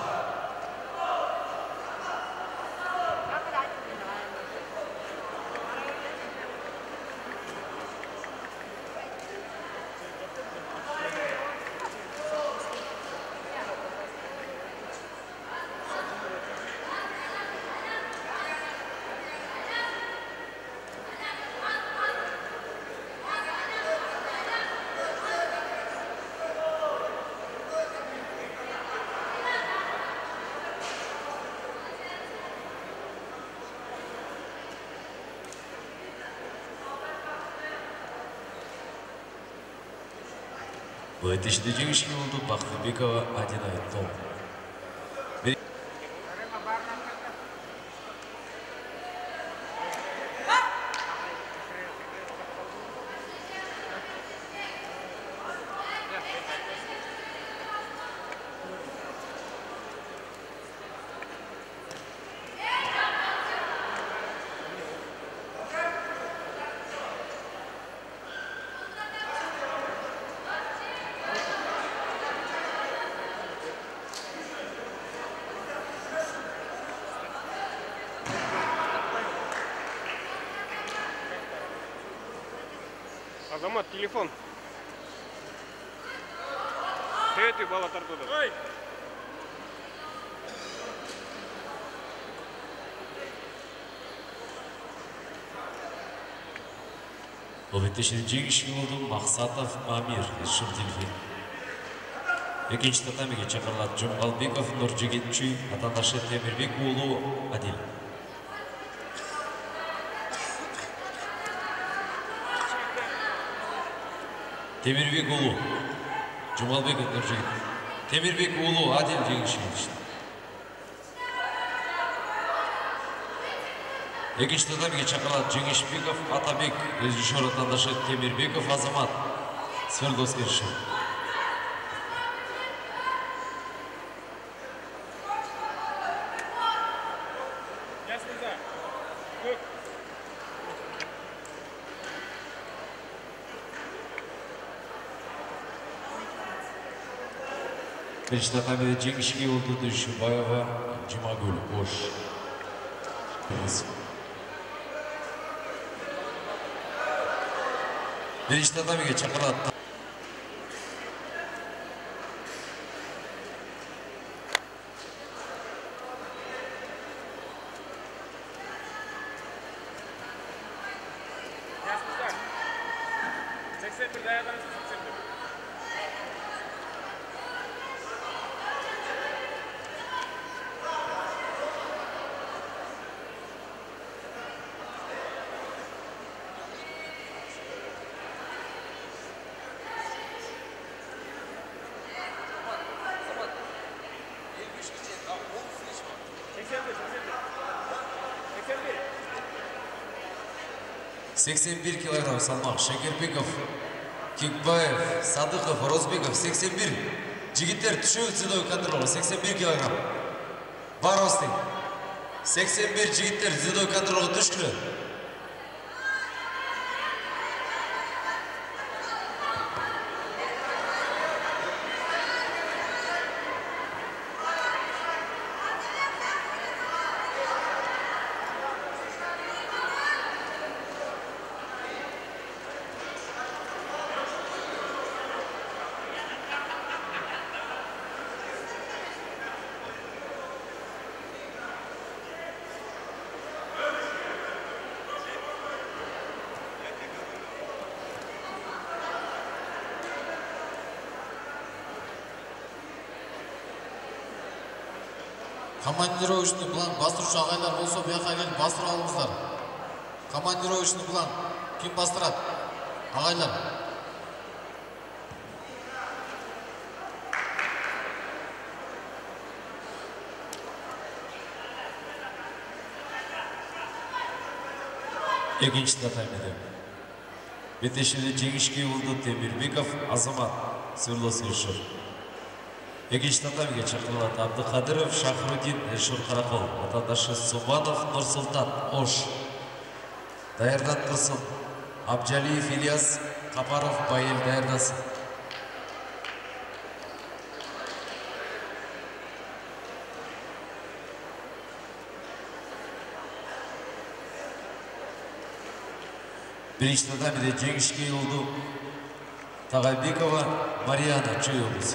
Bu etişinde jеңишке oldu Бақтыбекова Адина Тол. Азамат, телефон. Третий бала тартуда. Ой! Bu etişinde jеңишке oldu Мақсатов Амир Шырдилфин. Экинчи татамиге чакырылат Жумгалбеков Нуржигитчи, атандашы Темирбек уулу Адил. Темирбек уулу Жумгалбеков Нуржигит. Темирбек уулу Адил жеңишке жетишти. Экинчи татамиге чакырылат Жеңишбеков Атабек, режиссер атандашы Темирбеков Азамат Свердловский режиссер. Биринчи татамиде жеңишке болду Дүйшүбаева Жумагүл Ош. Биринчи татамиге чакырылат seksen bir dayadan seksen bir. seksen bir kilogram salmoq Шекербеков, Кикбаев, Садықов, Розбеков seksen bir. Жигиттер түшөбү дзюдо контролу seksen bir kilogram. Бар остин. seksen bir жигиттер дзюдо контролу түшкүлө. Командировочный план бастырушы ағайлар болса, бұяққа келіп бастыра алыңыздар. Командировочный план кім бастырады? Ағайлар. Экинчи татамиде бетешиде жеңишке болду Темирбеков Азамат Свердловский режиссер. Экинчи татамиге чакырылат Абдыкадыров Шахрудин режиссер Каракол, атандашы Субанов Нурсултан Ош. Даярдан Турсун Абджалиев Ильяс, Капаров Байел даярдасын. Биринчи татамиде жеңишке болду Тагайбекова Марияна Чүй облысы.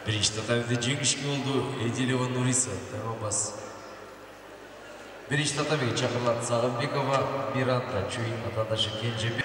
Birinchi tatavida jengishga oldu Edilova Nurisa tayinbas. Birinchi tataviga chaqiriladi Sag'inbekova Miranda Chuyin vatandoshi Kenjebek.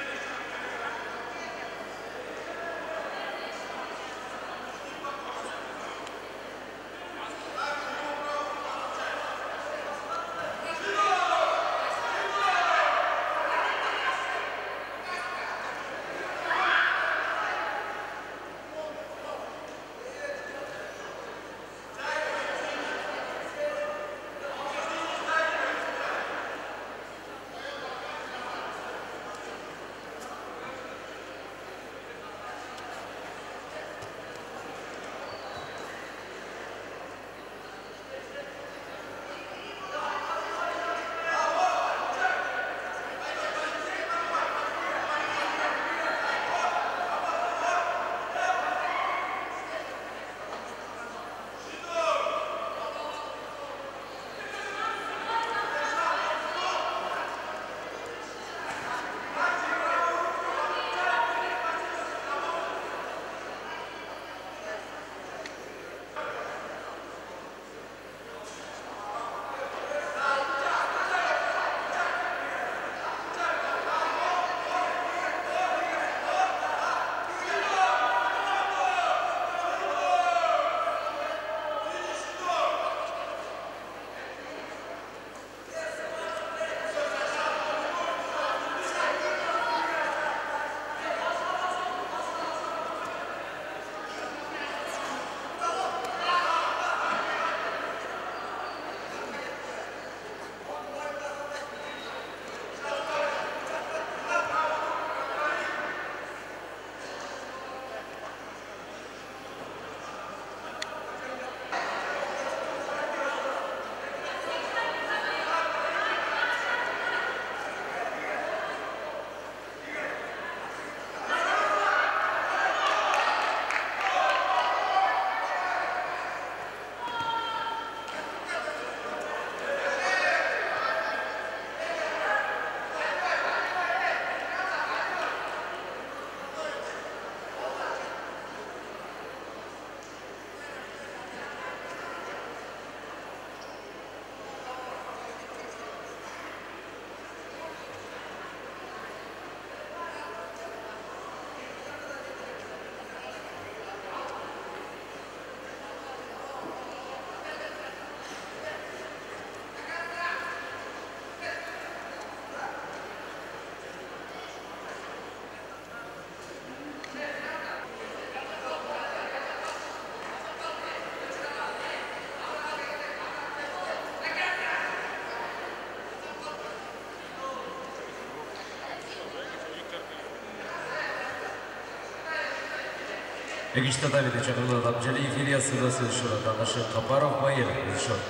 Ikkinchi tatavida chaqiriladi Abjaliyev Ilyas Sudasi Shura vatandoshi Qaparov Mayir Dilshod.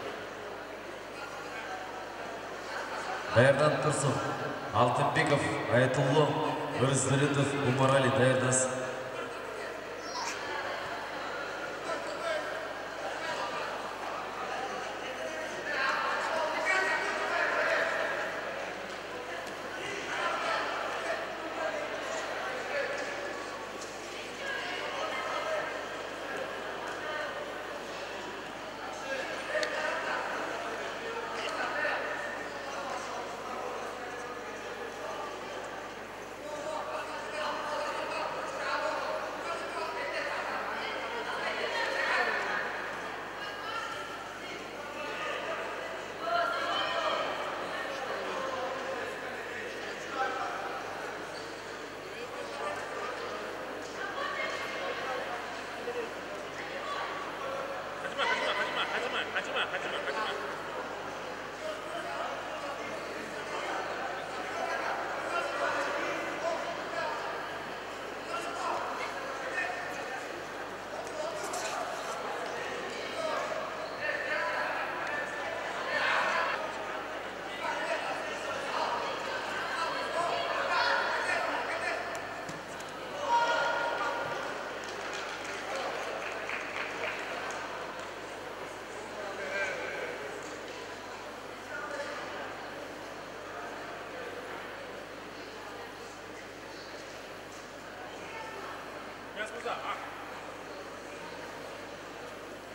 Dayardan Tursun, Altinbekov, Ayatullo, Mirzdiridov, Umarali Dayardas.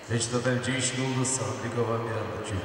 Birinci tatami jengishga yo'lda Sa'dbekova Miranda Chuy.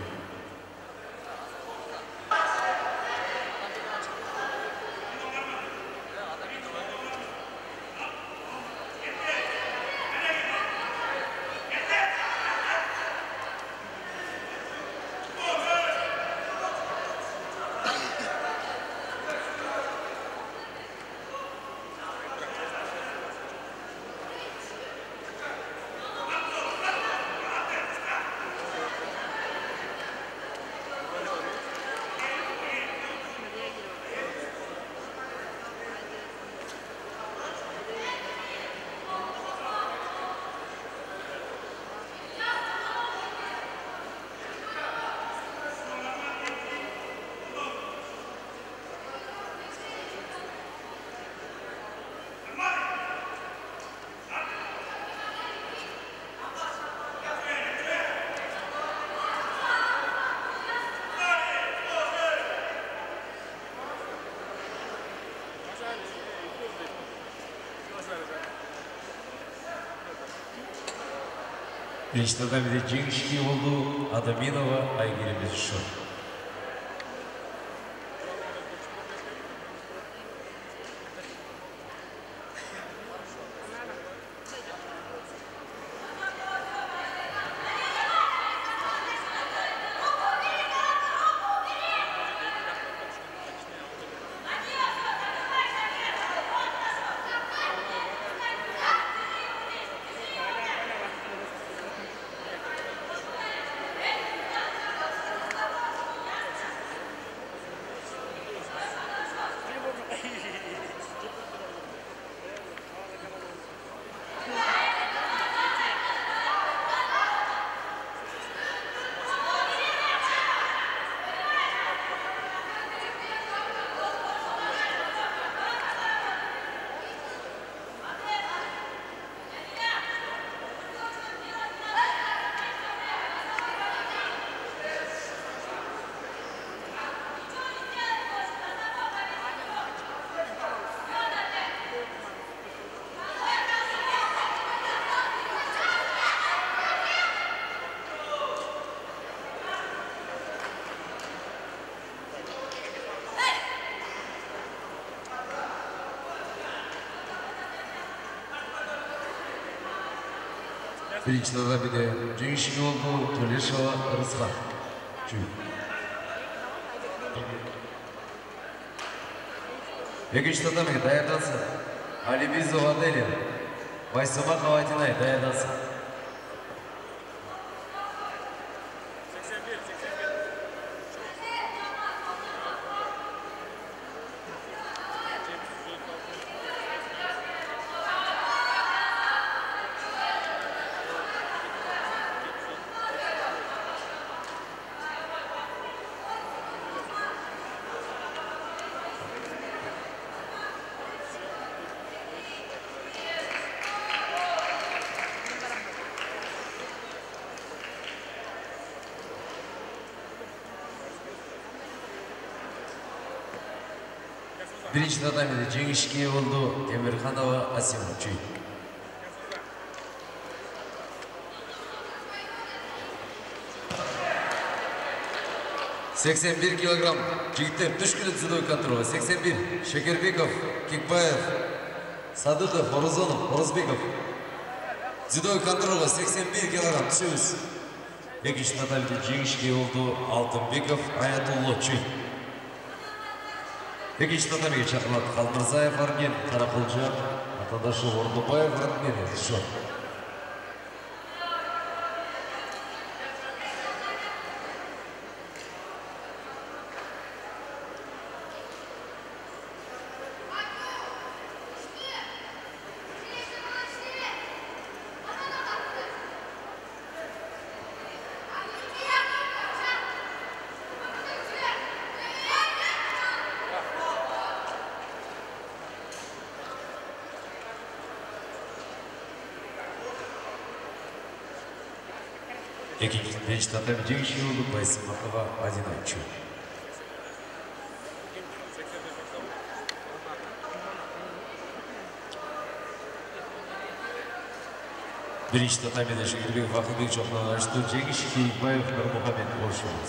Birinci tatamide jengishga yo'lda Adaminova Aygeri Bezishon. Birinci tatamide jengishga yo'lda To'leshova Rizqon Chuy. Ikkinchi tatamiga tayyorlansin. Alibizova Adelia, Baysamakova Atinay tayyorlansin. Birinchi tatamide jengishga yo'lda Temirxonova Asima Chuy. seksen bir kilogram jigitlar tushkuni zido kontroli. seksen bir Shekerbekov, Kikbayev, Saduqov, Horozonov, Horozbekov. Zido kontroli seksen bir kilogram tushimiz. Ikkinchi tatamide jengishga yo'lda Altınbekov Ayatullo Chuy. Ikkinchi tatamiga chaqiriladi Xalmirzayev Argen, Qaraqulchi, Atadashi O'rdoboyev Argen Bezishon. Ikkinchi birinchi tatam jengishga yo'lda Baysamakova Atinay Chuy. Birinchi tatamida Shigirbekov Aqilbek Cho'qlanashdi. Jengish Keyikbayev Nurmuhammad Qo'shimiz.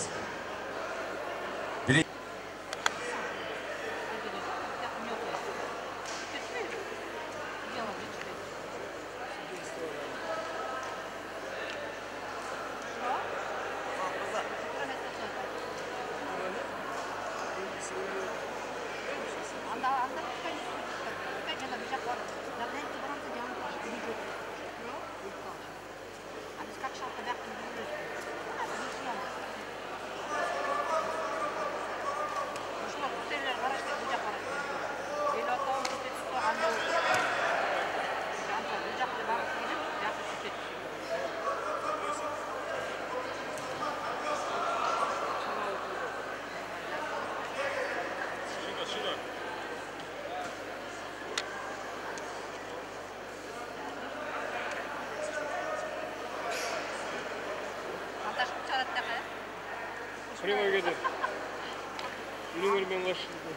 Прямой ведет. Номермен лошади.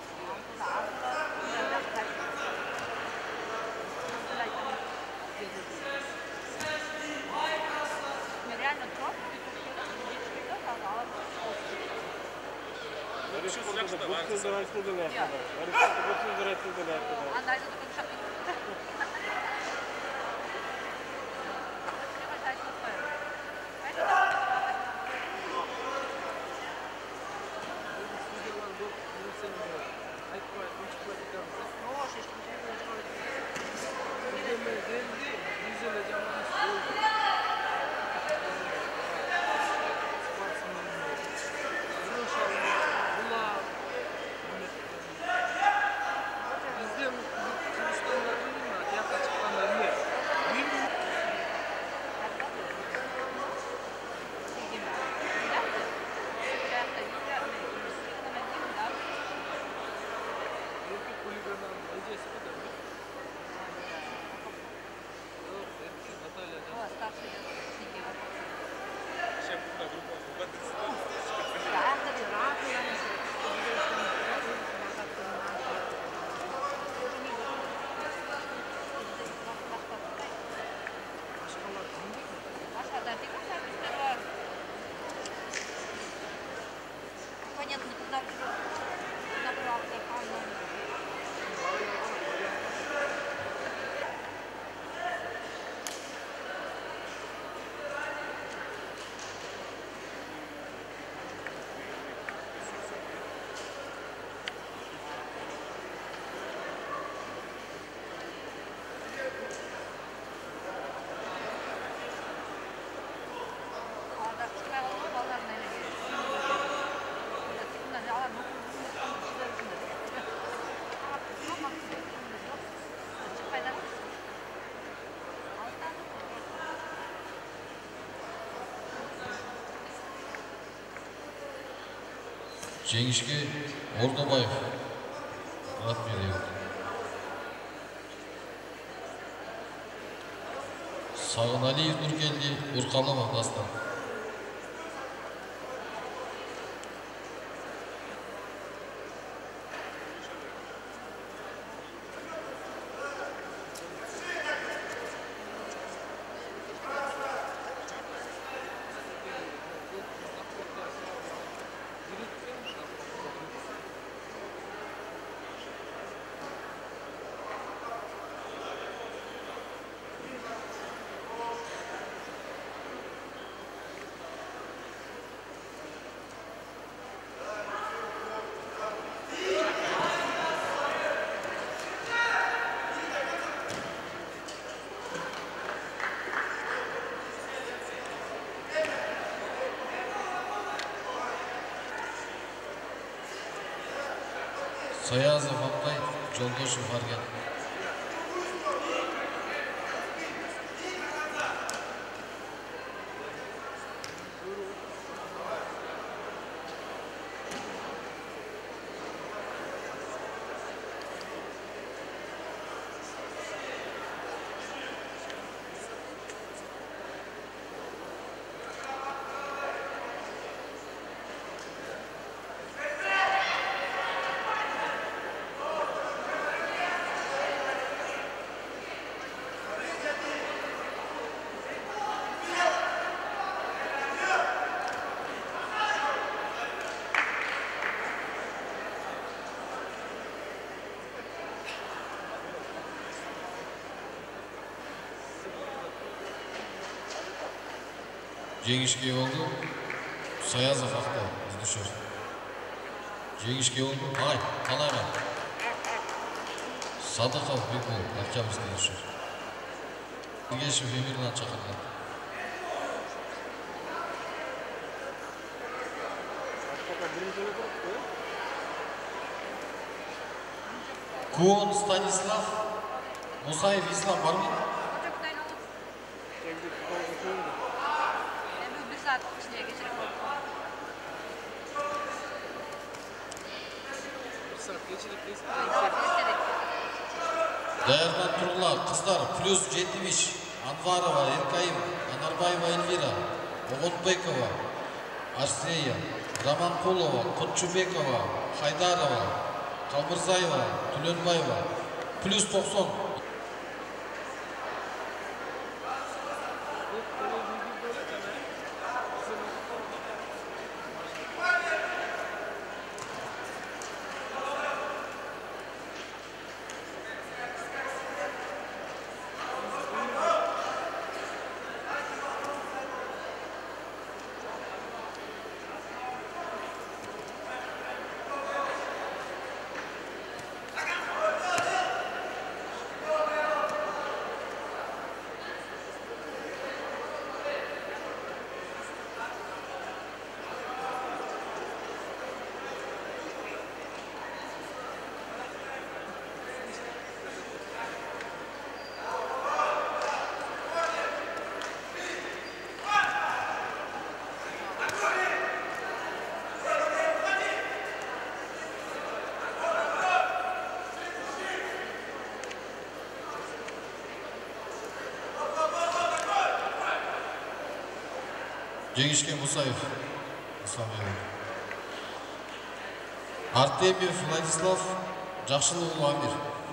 Жеңішке Орнобаев ат береді. Сағыналиев Нұркелді Үрқалама Дастан. Саязов Ақбай, Жолдошев Арген. Жеңишке oldu. Саязов ақты іздішер. Жеңишке oldu. Ағай, қалайға? Садықов Бекул, Октябрьский іздішер. Игешев Эмирнан шақырған. Куон Станислав, Мусаев Ислам бар ма? Даярдан тұрғыла, қыздар, плюс жетимиш, Анварова, Эркаим, Анарбаева Эльвира, Оғонбекова, Арсея, Раманқулова, Құтчубекова, Хайдарова, Қалмырзаева, Түленбаева, плюс тоқсан. Жеңишке Мусаев, Артемьев Владислав, Жақшылығұлы Амир.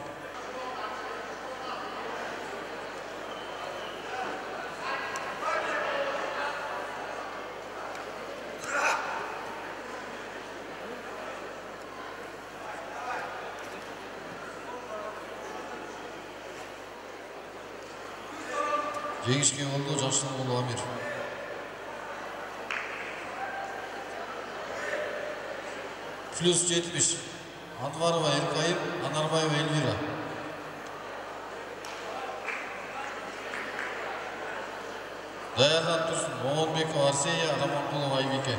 Жеңишке oldu, Жақшылығұлы Амир. Плюс жетимиш, Анварова Эркаим, Анарбаева Эльвира. Даярдан тұрсын, Оғонбекова Арсея, Раманқулова Айбеке.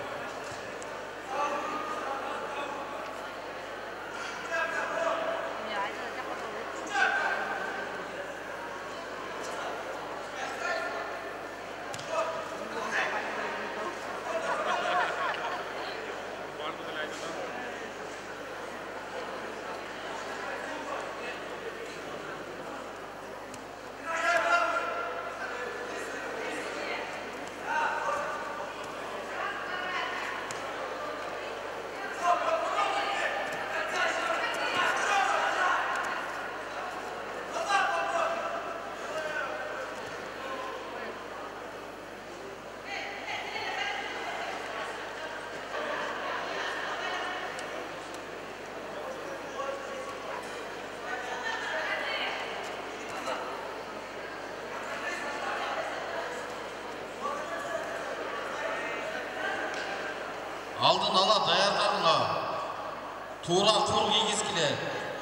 Алдын ала даярданға тура құр кигіз келер.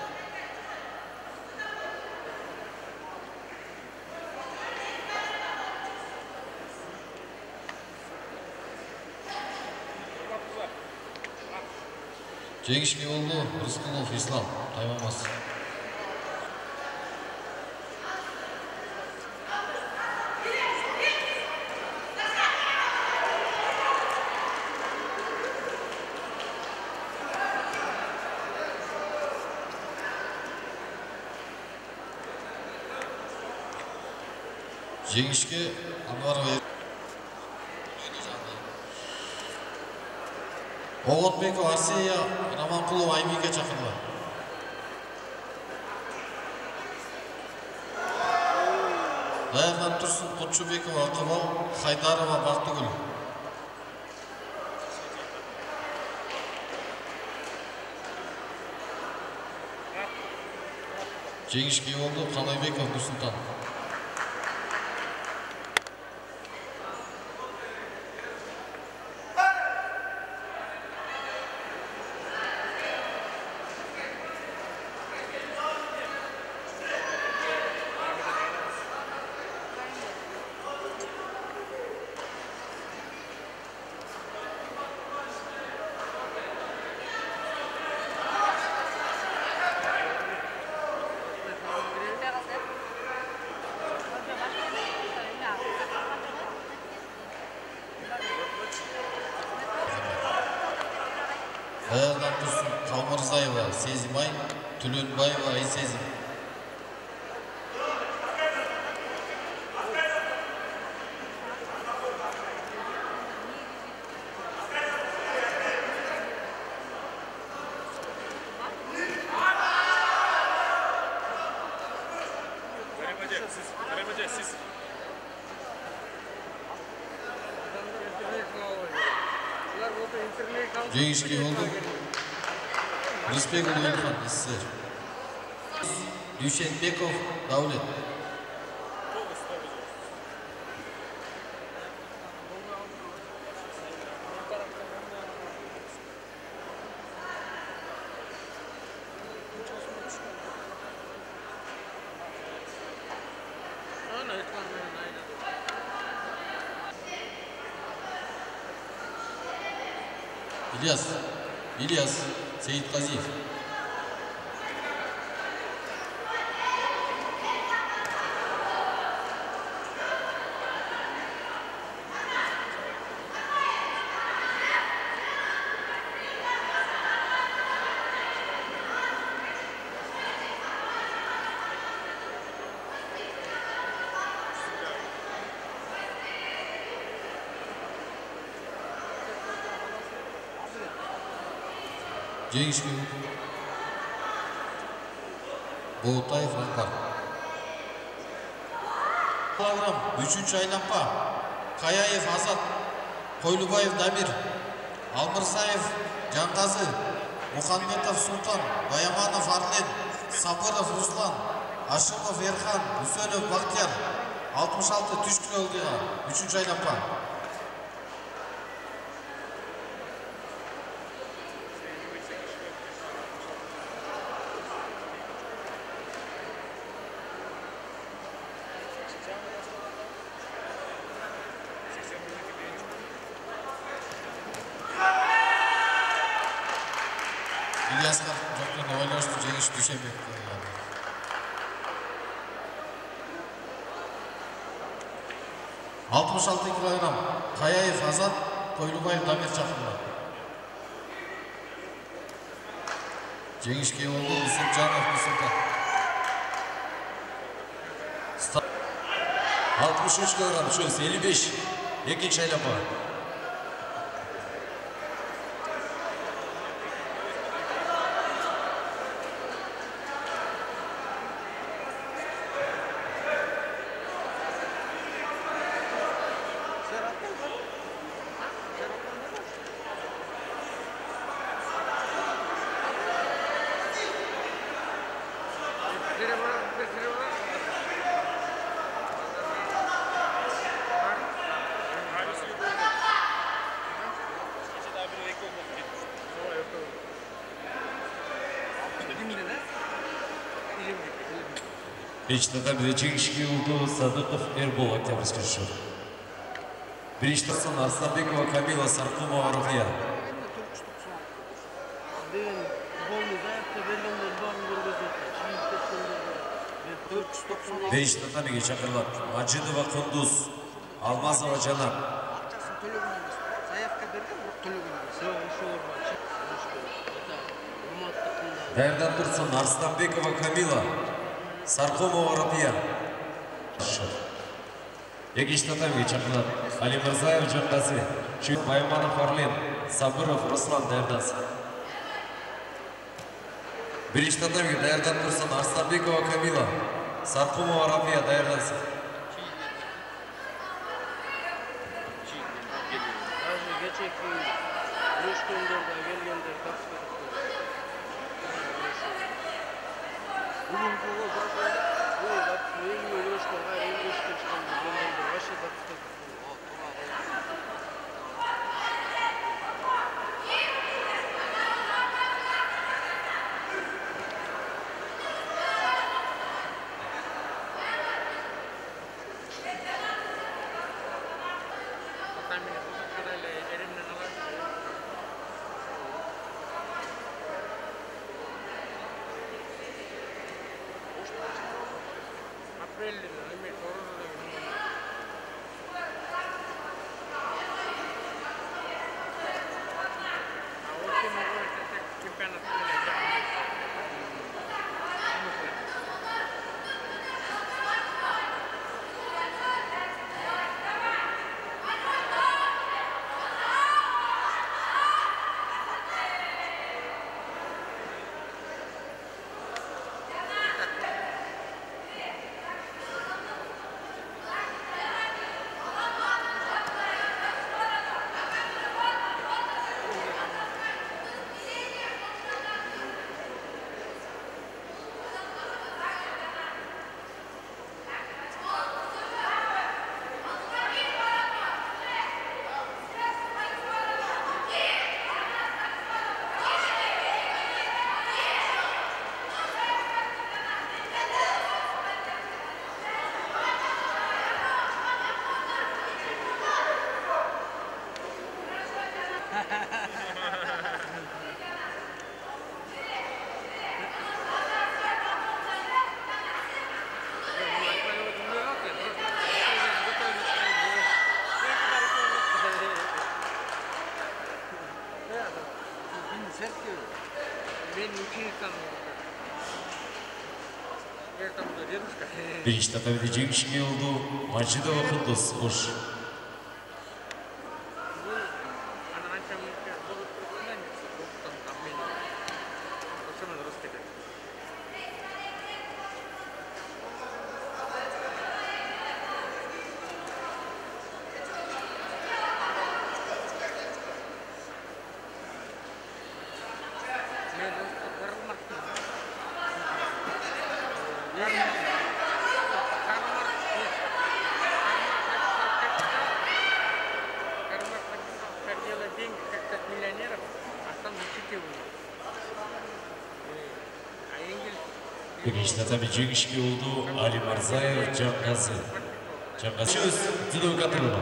Жеңишке oldu, Рыскулов Ислам, таймамас. Жеңишке Анварова Оғонбекова Арсея, Раманқулова Айбеке шақырды. Даярдан тұрсын, Құтчубекова Ақыбал, Хайдарова Бақтыгүл. Жеңишке oldu, Қанайбеков Нұрсұлтан. Сезимай, Түлөнбаева Айсезим. Жеңішке oldu. Рысбекұлы Елхан, сіздер. Дүйсенбеков Даулет. İlyas, İlyas, Seyit Gaziyev. Жеңішке Болтаев Аңғар. Килограмм, үшінші айлампа. Каяев Азат, Қойлыбаев Дамир, Алмырсаев Жанғазы, Мұханбетов Султан, Баяманов Арлен, Сапыров Руслан, Ашымов Ерхан, Үсенов Бақтияр. алтымыш алты түш кило ылдыға, үшінші айлампа. İlyaslar Jokken oylaştı, Cengiz düşemek. алтымыш алты килограмм. Каяев Азат, Қойлыбаев Дамир чакырылды. Жеңишке oldu Нұрсұлтанов Нұрсұлтан. алтымыш үч килограмм, чөз, elli besh. Екінші айлампа. Birinci tatamidə Жеңішке oldu Sadıqov Erбол Октябрьский счет. Birinci tatamidə Arslanbekova Kamila Sarkumova Ruhiya. Birinci tatamiga chaqirilyapti Majidova Qunduz, Almazova Janab. Dayardan tursin Arslanbekova Kamila, Sarkumova Ruhiya. Екінші татамиге чақырылады Алимырзаев Жанғазы, Баяманов Арлен, Сабыров Руслан Дайырдансы. Бірінші татамиге дайырдан тұрсын Арсланбекова Камила, Сарқумова Руhiya дайырдансы. Birinchi tatavida jengishga yo'ldi Majidova Quddus Ush. Birinchi tatavida jengishga yo'ldi Ali Marzayev Jangazi. Jangazi o'z judoga ataladi.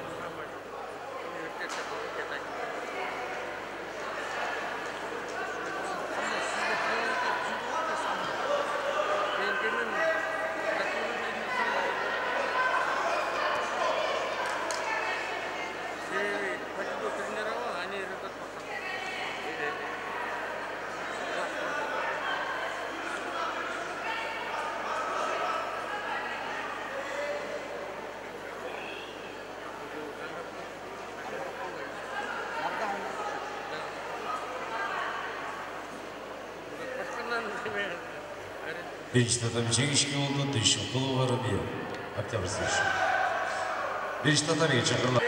Birinchi tatavida jengishga yo'ldi Dushuqulova Rubiya. Oktyabr session. Birinchi tataviga chaqiriladi.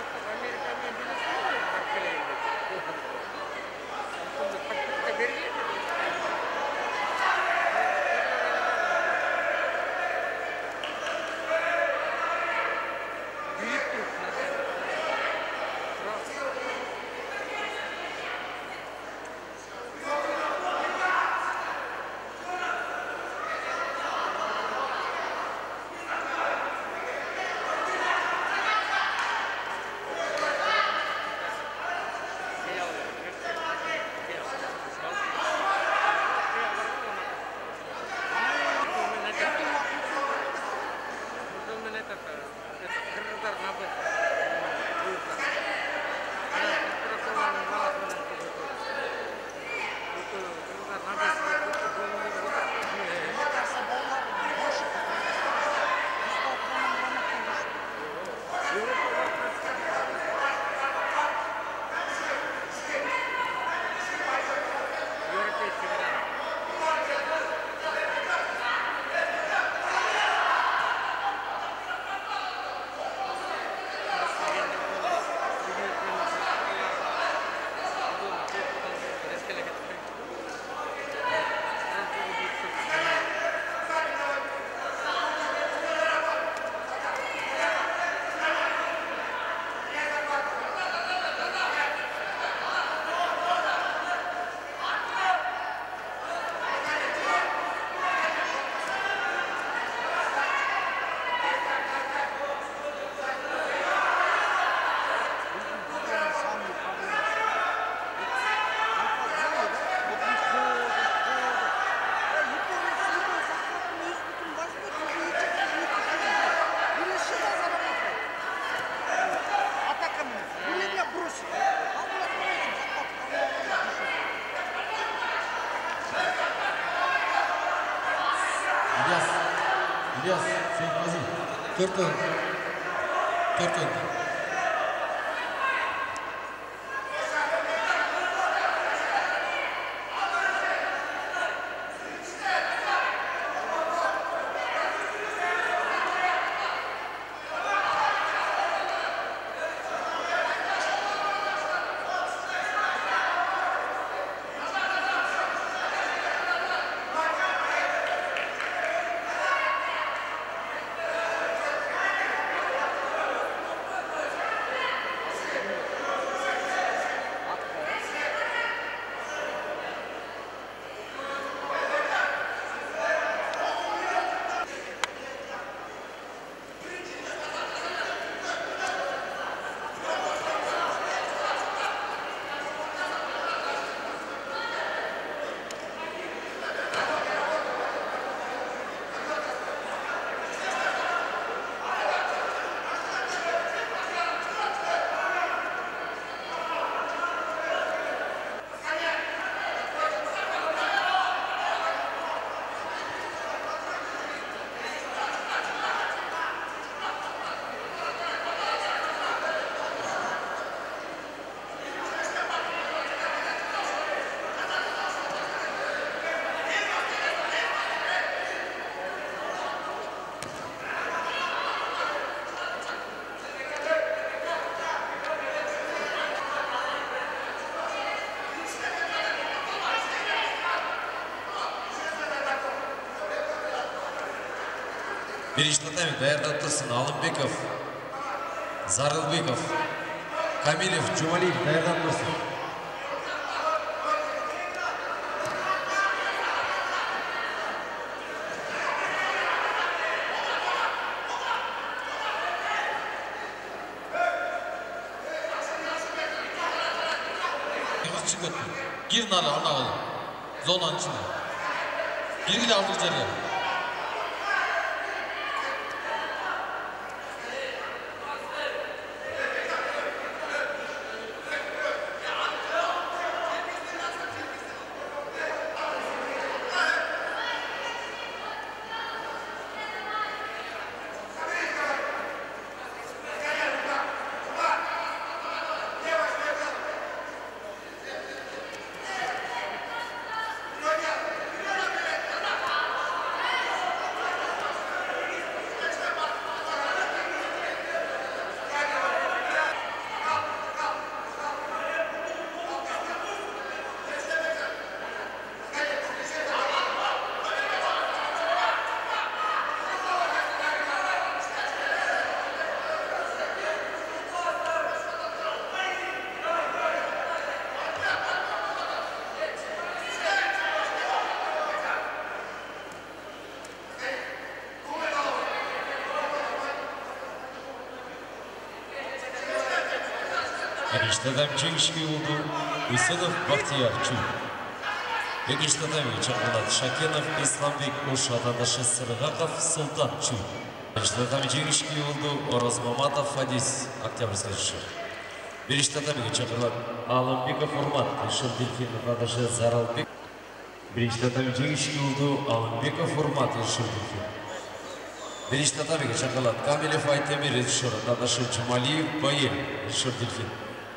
İlyas, sen hazır. Dört ön. Dört ön. Birinchi tatami dayordan tursin. Alimbekov, Zarılbekov, Kamilov, Jumaliyev dayordan tursin. Girin hala ana oğlum. Zonanın içine. Girin aldık içeriye. Birinchi tatam jengishga yo'ldi. Usadov Baxtiyor Chu. Ikkinchi tatamiga chaqiradi Shakenov Islombek O'sh otadashi Sirg'aqov Sulton Chu. Birinchi tatami jengishga yo'ldi. O'roz Mamatov Fadis Oktyabrskaya tushi. Birinchi tatamiga chaqiradi Alimbekov Hurmat Eshir Delfin otadashi Zaralbek. Birinchi tatami jengishga yo'ldi. Alimbekov Hurmat Eshir Delfin. Birinchi tatamiga chaqiradi Kamilov Aytemir Eshir otadashi Jumaliyev Bayel Eshir Delfin.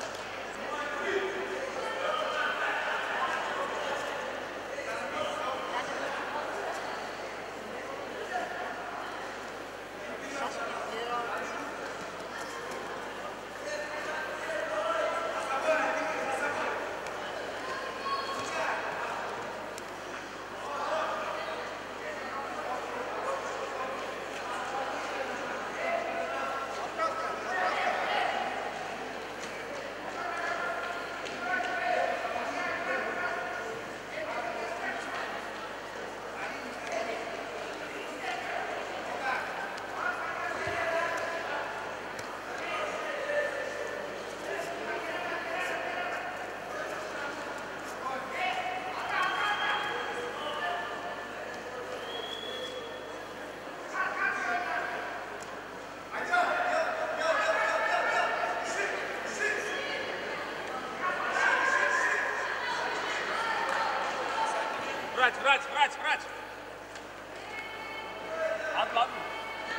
Врач, врач, врач, врач! Ладно, ладно.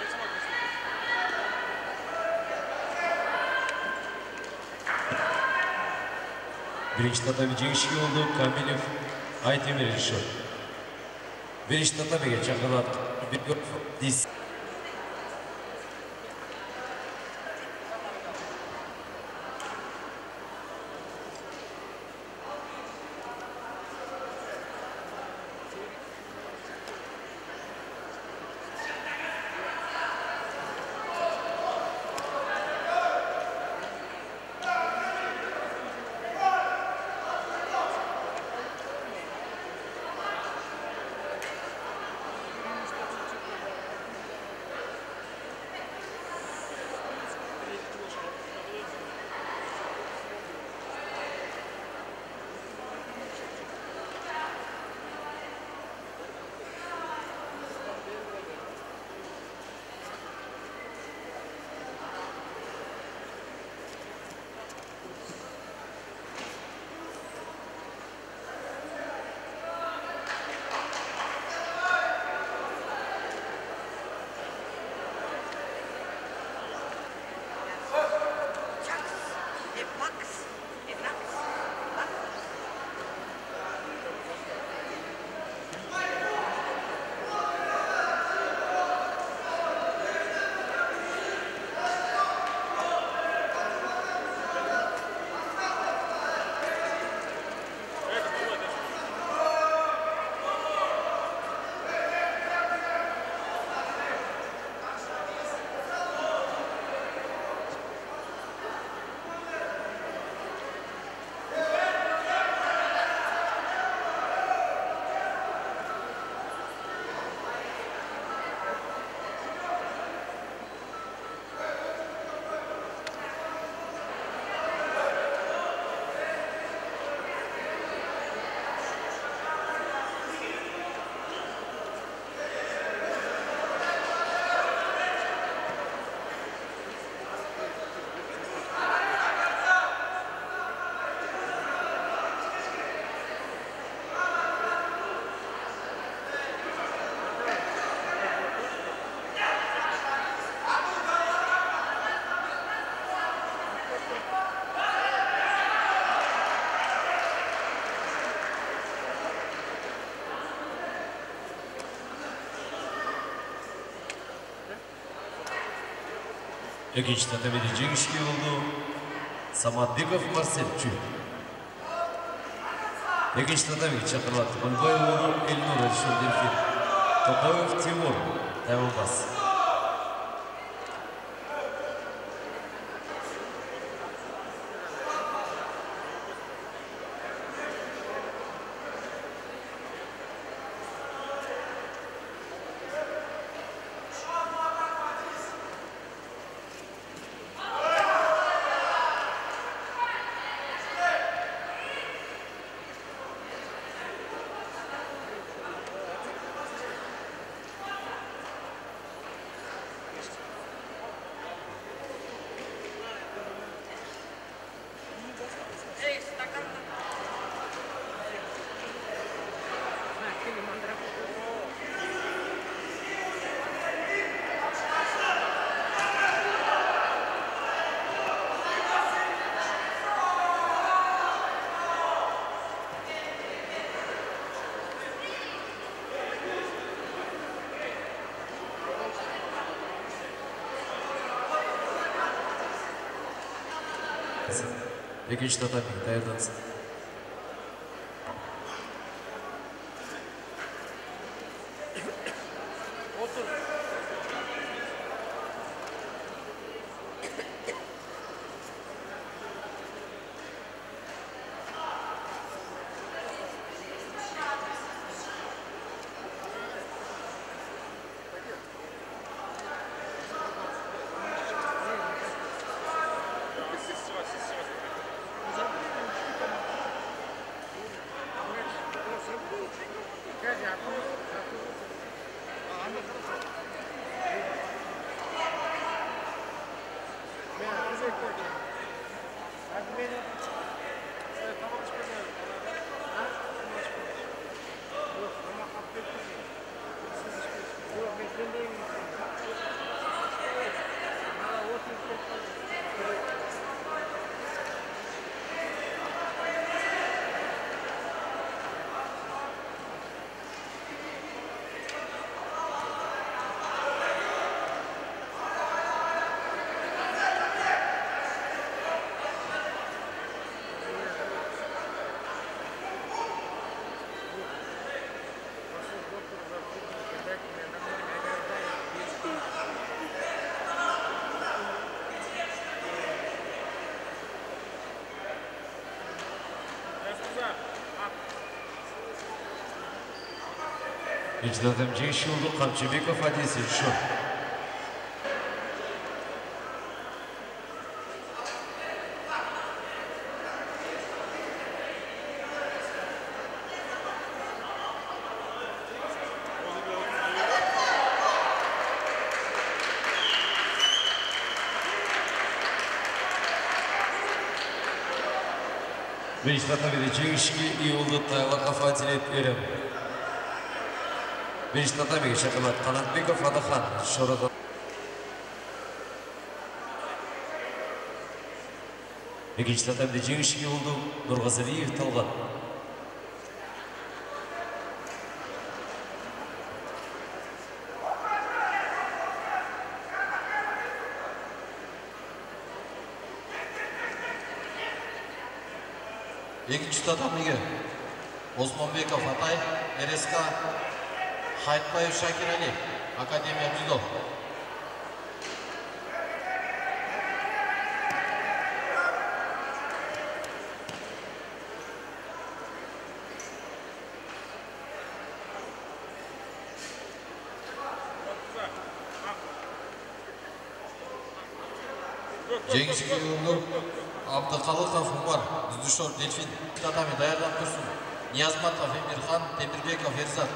Birinchi tatami jengishga yo'ldi. Kamilov Aytemir Eshir. Birinchi tatamiga chaqiradi Dis. Экинчи татамиде жеңишке болду Саматбеков Марсель Чүй. Экинчи татамиге чакырылат Көлбаев уулу Элнур Элшон Дельфин. Токоев Тимур Тайванбас. Экинчи татамиге даярдансын. Экинчи татам жеңишке болду Камчыбеков Адис Элшон. Биринчи татамиде жеңишке ие болду Тайлаков Адилет Эрем. Биринчи татамиге чакырылат Канатбеков Адахан Шородан. Экинчи татамиде жеңишке болду Нургазалиев Талгат. Экинчи татамиге Осмонбеков Атай, РСК Хайтбаев Шакир Али, Академия Мидо. Жеңишке болду Абдыкалыков Умар, Дүздүшор Дельфин. Татами даярдан турсун. Ниязматов Эмирхан, Темирбеков Эрзат.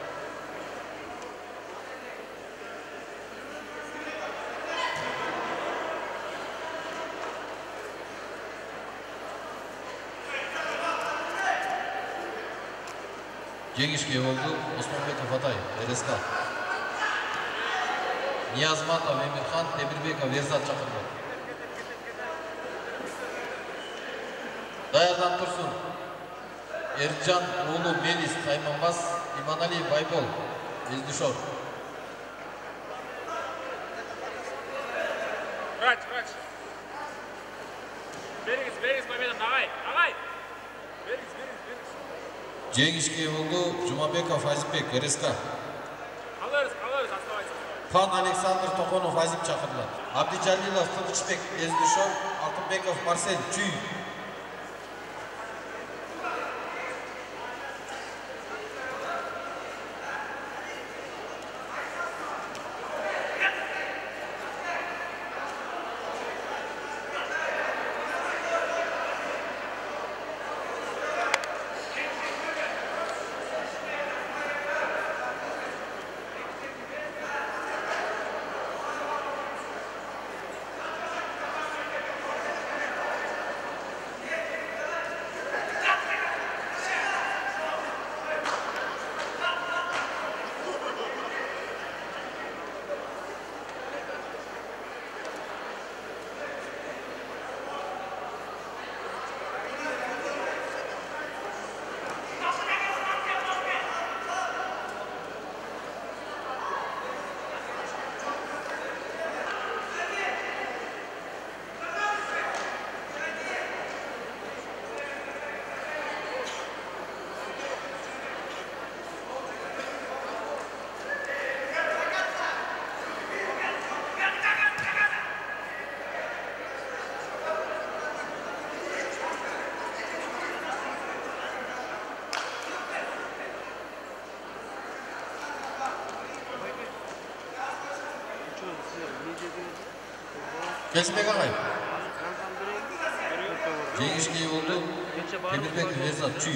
Жеңишке болду Осмонбеков Атай, РСК. Ниязматов Эмирхан, Темирбеков Эрзат чакырды. Даярдан турсун. Эржан уулу Мелис Тайманбас, Иманали Байбол, Элдишор. Врач, врач. Беріңіз, беріңіз победан, ағай, ағай. Беріңіз, беріңіз, беріңіз. Жеңишке болду Жумабеков Азимбек, РСК. Қаларыз, қаларыз, оставайся. Пан Александр Токонов, Азим чакырылат. Абдижалилов, Тынычбек, Эздишов, Алтынбеков, Марсель, Чүй. Келсебек ағай. Жеңишке болду Темирбек Резат, Чүй.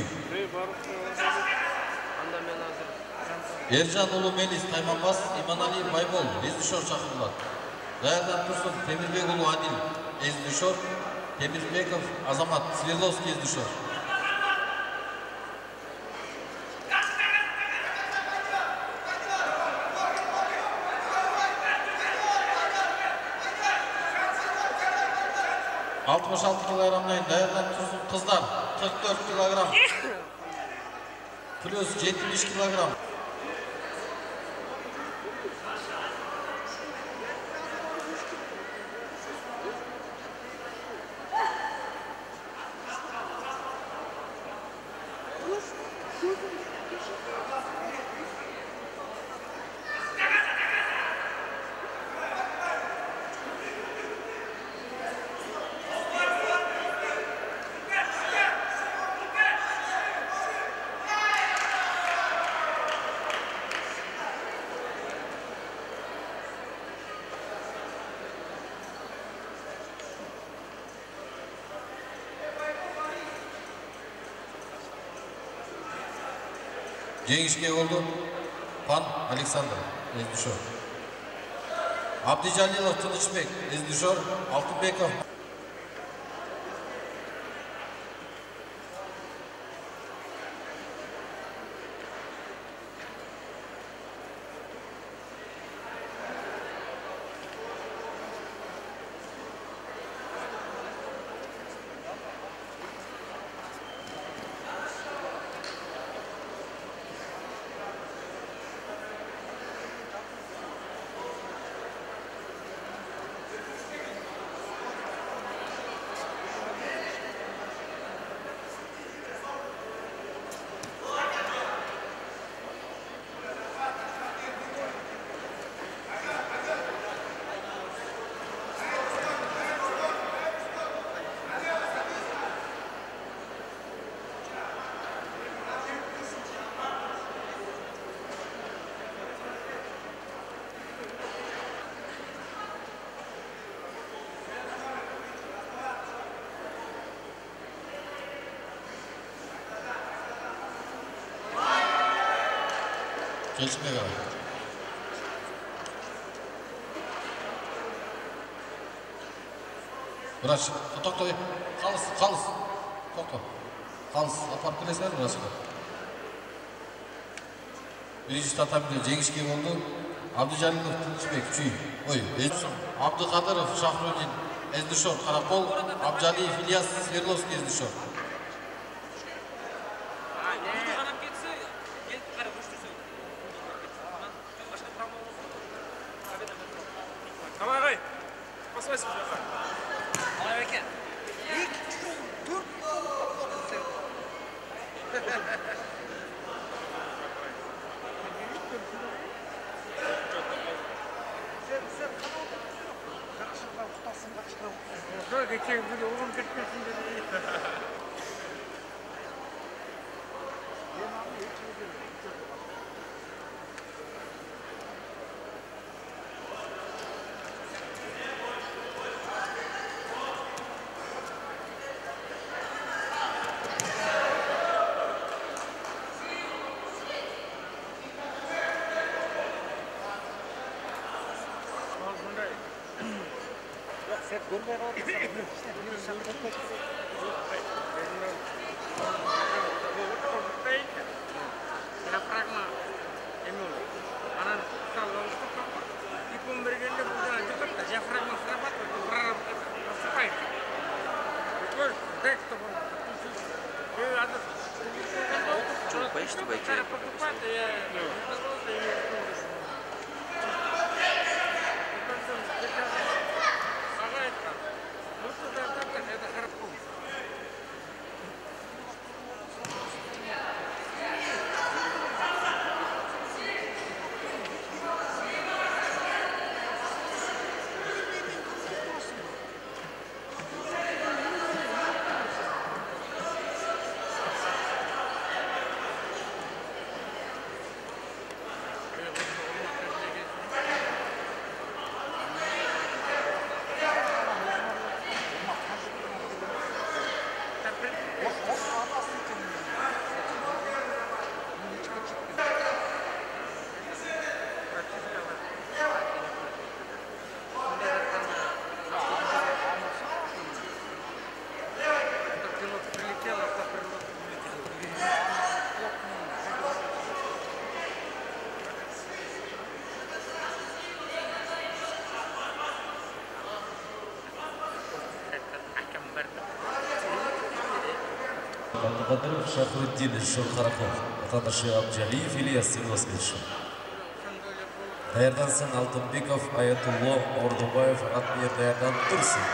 Ержан Улу Мелис, Тайманбас, Иманалиев Байбол, Эздишор чакырылат. Даярдан Турсун, Темирбек Улу Адил, Эздишор, Темирбеков Азамат, Свердловский, Эздишор. алтымыш алты килограммдан даярдан турсун кыздар, кырк төрт килограмм. Плюс жетимиш килограмм. Жеңишке болду Пан Александр, Эздишор. Абдижалилов, Тынычбек, Эздишор, Алтынбеков. Келсебек ағай. Врач, тоқтой, қалыс, қалыс. Тоқто. Қалыс, апарып келесіңер врачқа. Бірінші татамда жеңішке болду. Абдижалилов, Тынычбек, Чүй. Ой, Эдисон. Абдықадыров, Шахрудин, Эздишор, Қарақол. Абжалиев, Ильяс, Свердловский, Эздишор. баспайсыз ба? Қалай екен? Төрт Sonra geçen gün oğlum gitmesin dedi. Sen görmeye Diafragma emul. Anan kalau di pemberian dia bukan cepat, diafragma serapat itu berat, sampai. Betul, dek tu pun. Dia ada. Coba isto vai ter. Ya. Abdulqadirov Shahriddin Sho'rqaraqov, vatandashi Abjaliyev Ilyas Yevloskovich. Tayyordan so'ng Altunbekov Ayatullo Ordubayev Ratmir tayyordan tursin.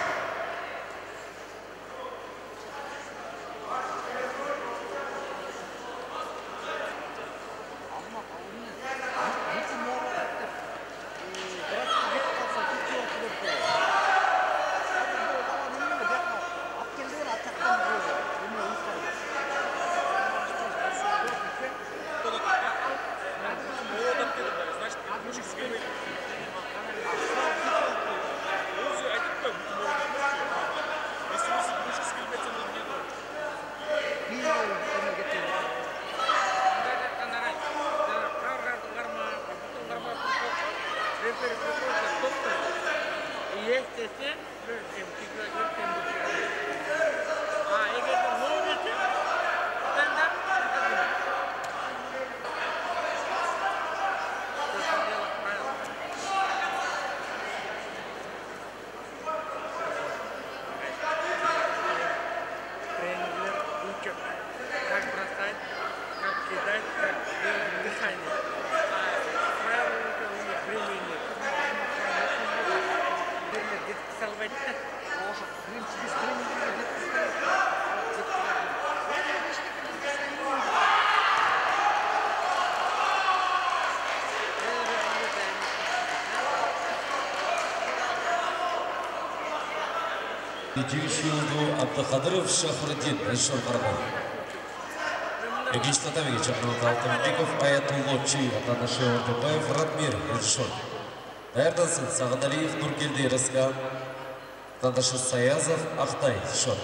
Ikinci yılda Abdulqadirov Shahriddin Sho'rqaraqov. Ikkinchi tatamiga chaqiruvchi Altunbekov Ayatullo vatandashi Ordubayev Ratmir Eshon. Tayyordan so'ng Sag'inaliyev Nurkeldi Raskan, vatandashi Sayazov Aqtay Shon.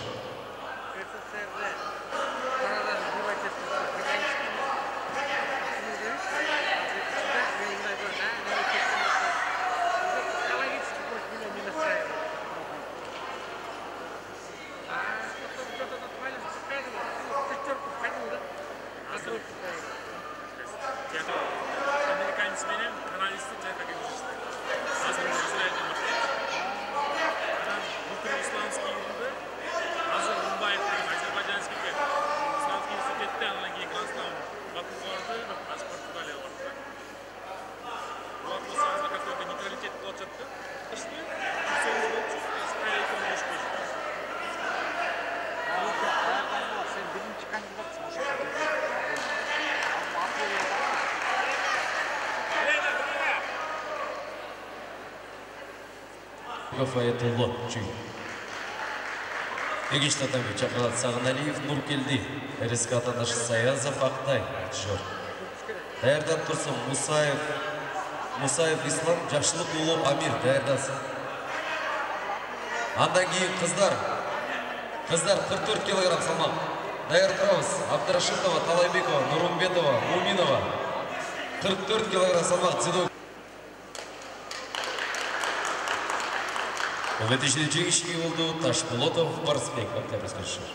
Amerikanецменен журналистти жайда келишти. Азыр Израилден баштап. Анан Виктор Исламский Асанбеков Аятолло чүй. Екінші татамге Чақалат Сағыналиев Нұркелді, РСК атандашы Саязов Ақтай, жор. Даярдан тұрсын Мусаев, Мусаев Ислам, Жақшылық ұлы Амир, даярдасын. Андан кейін қыздар, қыздар қырық төрт килограмм салмақ. Даяр тұрауыз, Абдрашитова, Талайбекова, Нұрымбетова, Муминова, қырық төрт килограмм салмақ дзюдо. Бұл нәтижелі жеңішке болды Ташболотов Барысбек, Октябрьский шыр.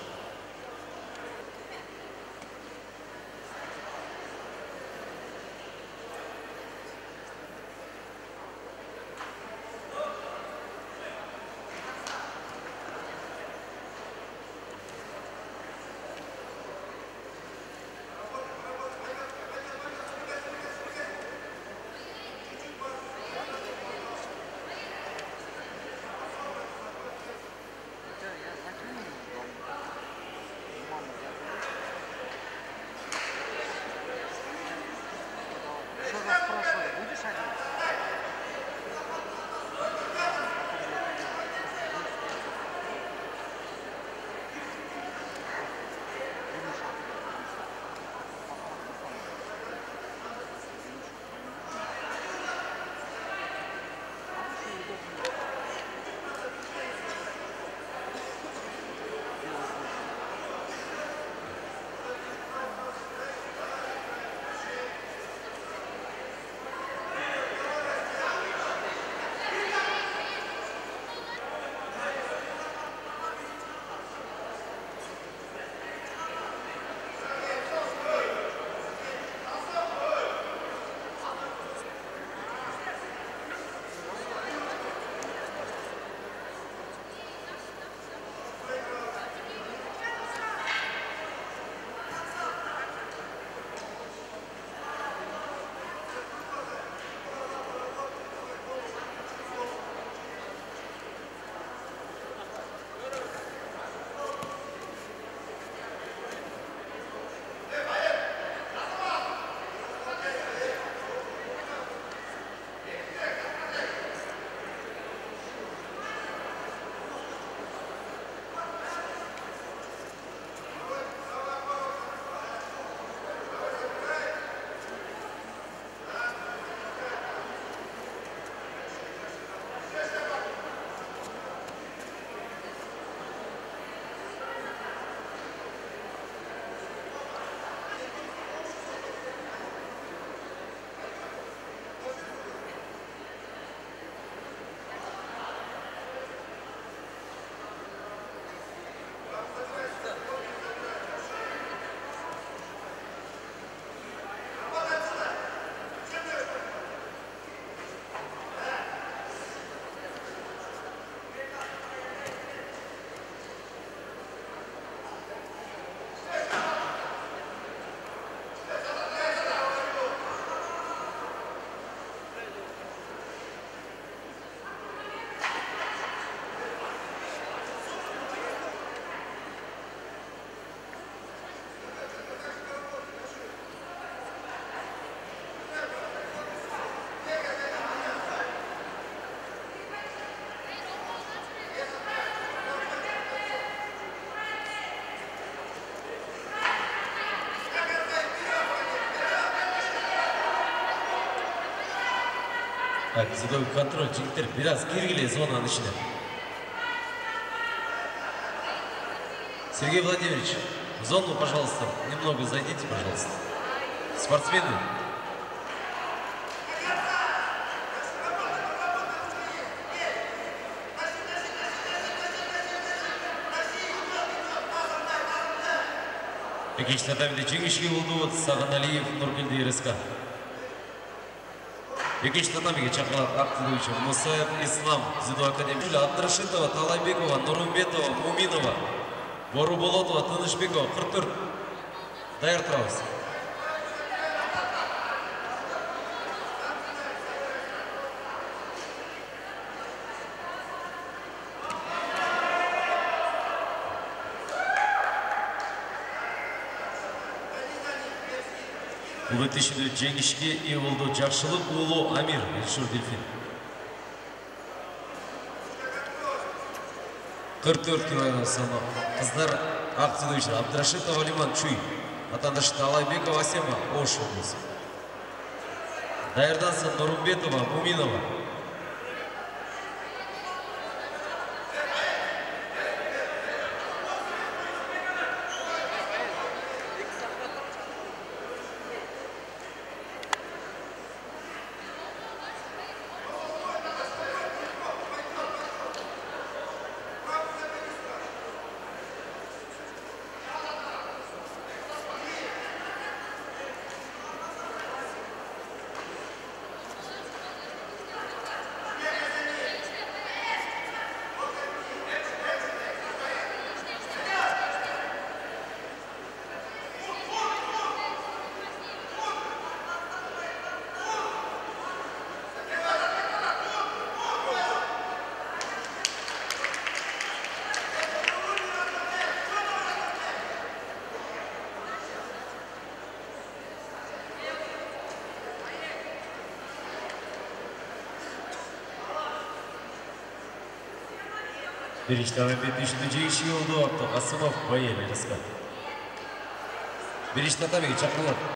Дзюдо контроль, жігіттер, biraz кергіле зонаның ішіне. Сергей Владимирович, в зону, пожалуйста, немного зайдите, пожалуйста. Спортсмены. Екінші татамиде жеңішке болды Сағыналиев Нұркелді РСК. Екінші татамиге Чақалат Ақтылович Мусаев Ислам дзюдо академия. Абдрашитова, Талайбекова, Нұрымбетова, Муминова, Боруболотова, Тынышбекова, қырық төрт. Даяр тұрамыз. Бұл өтешінде жеңішке ие болды Жақшылық ұлы Амир, Эльшур Дельфин. qirq to'rt kilogram salmon. Qizlar aq dzyudochi Abdurashidov Aliman Chuy, vatandoshi Talaybekova Asema O'sh oblasti. Dairdan so'ng Nurumbetova Muminova. Birinchi tatabiyat beshinchi yilda Abduqasimov va Yelirska. Birinchi tatabiyatga chaqirib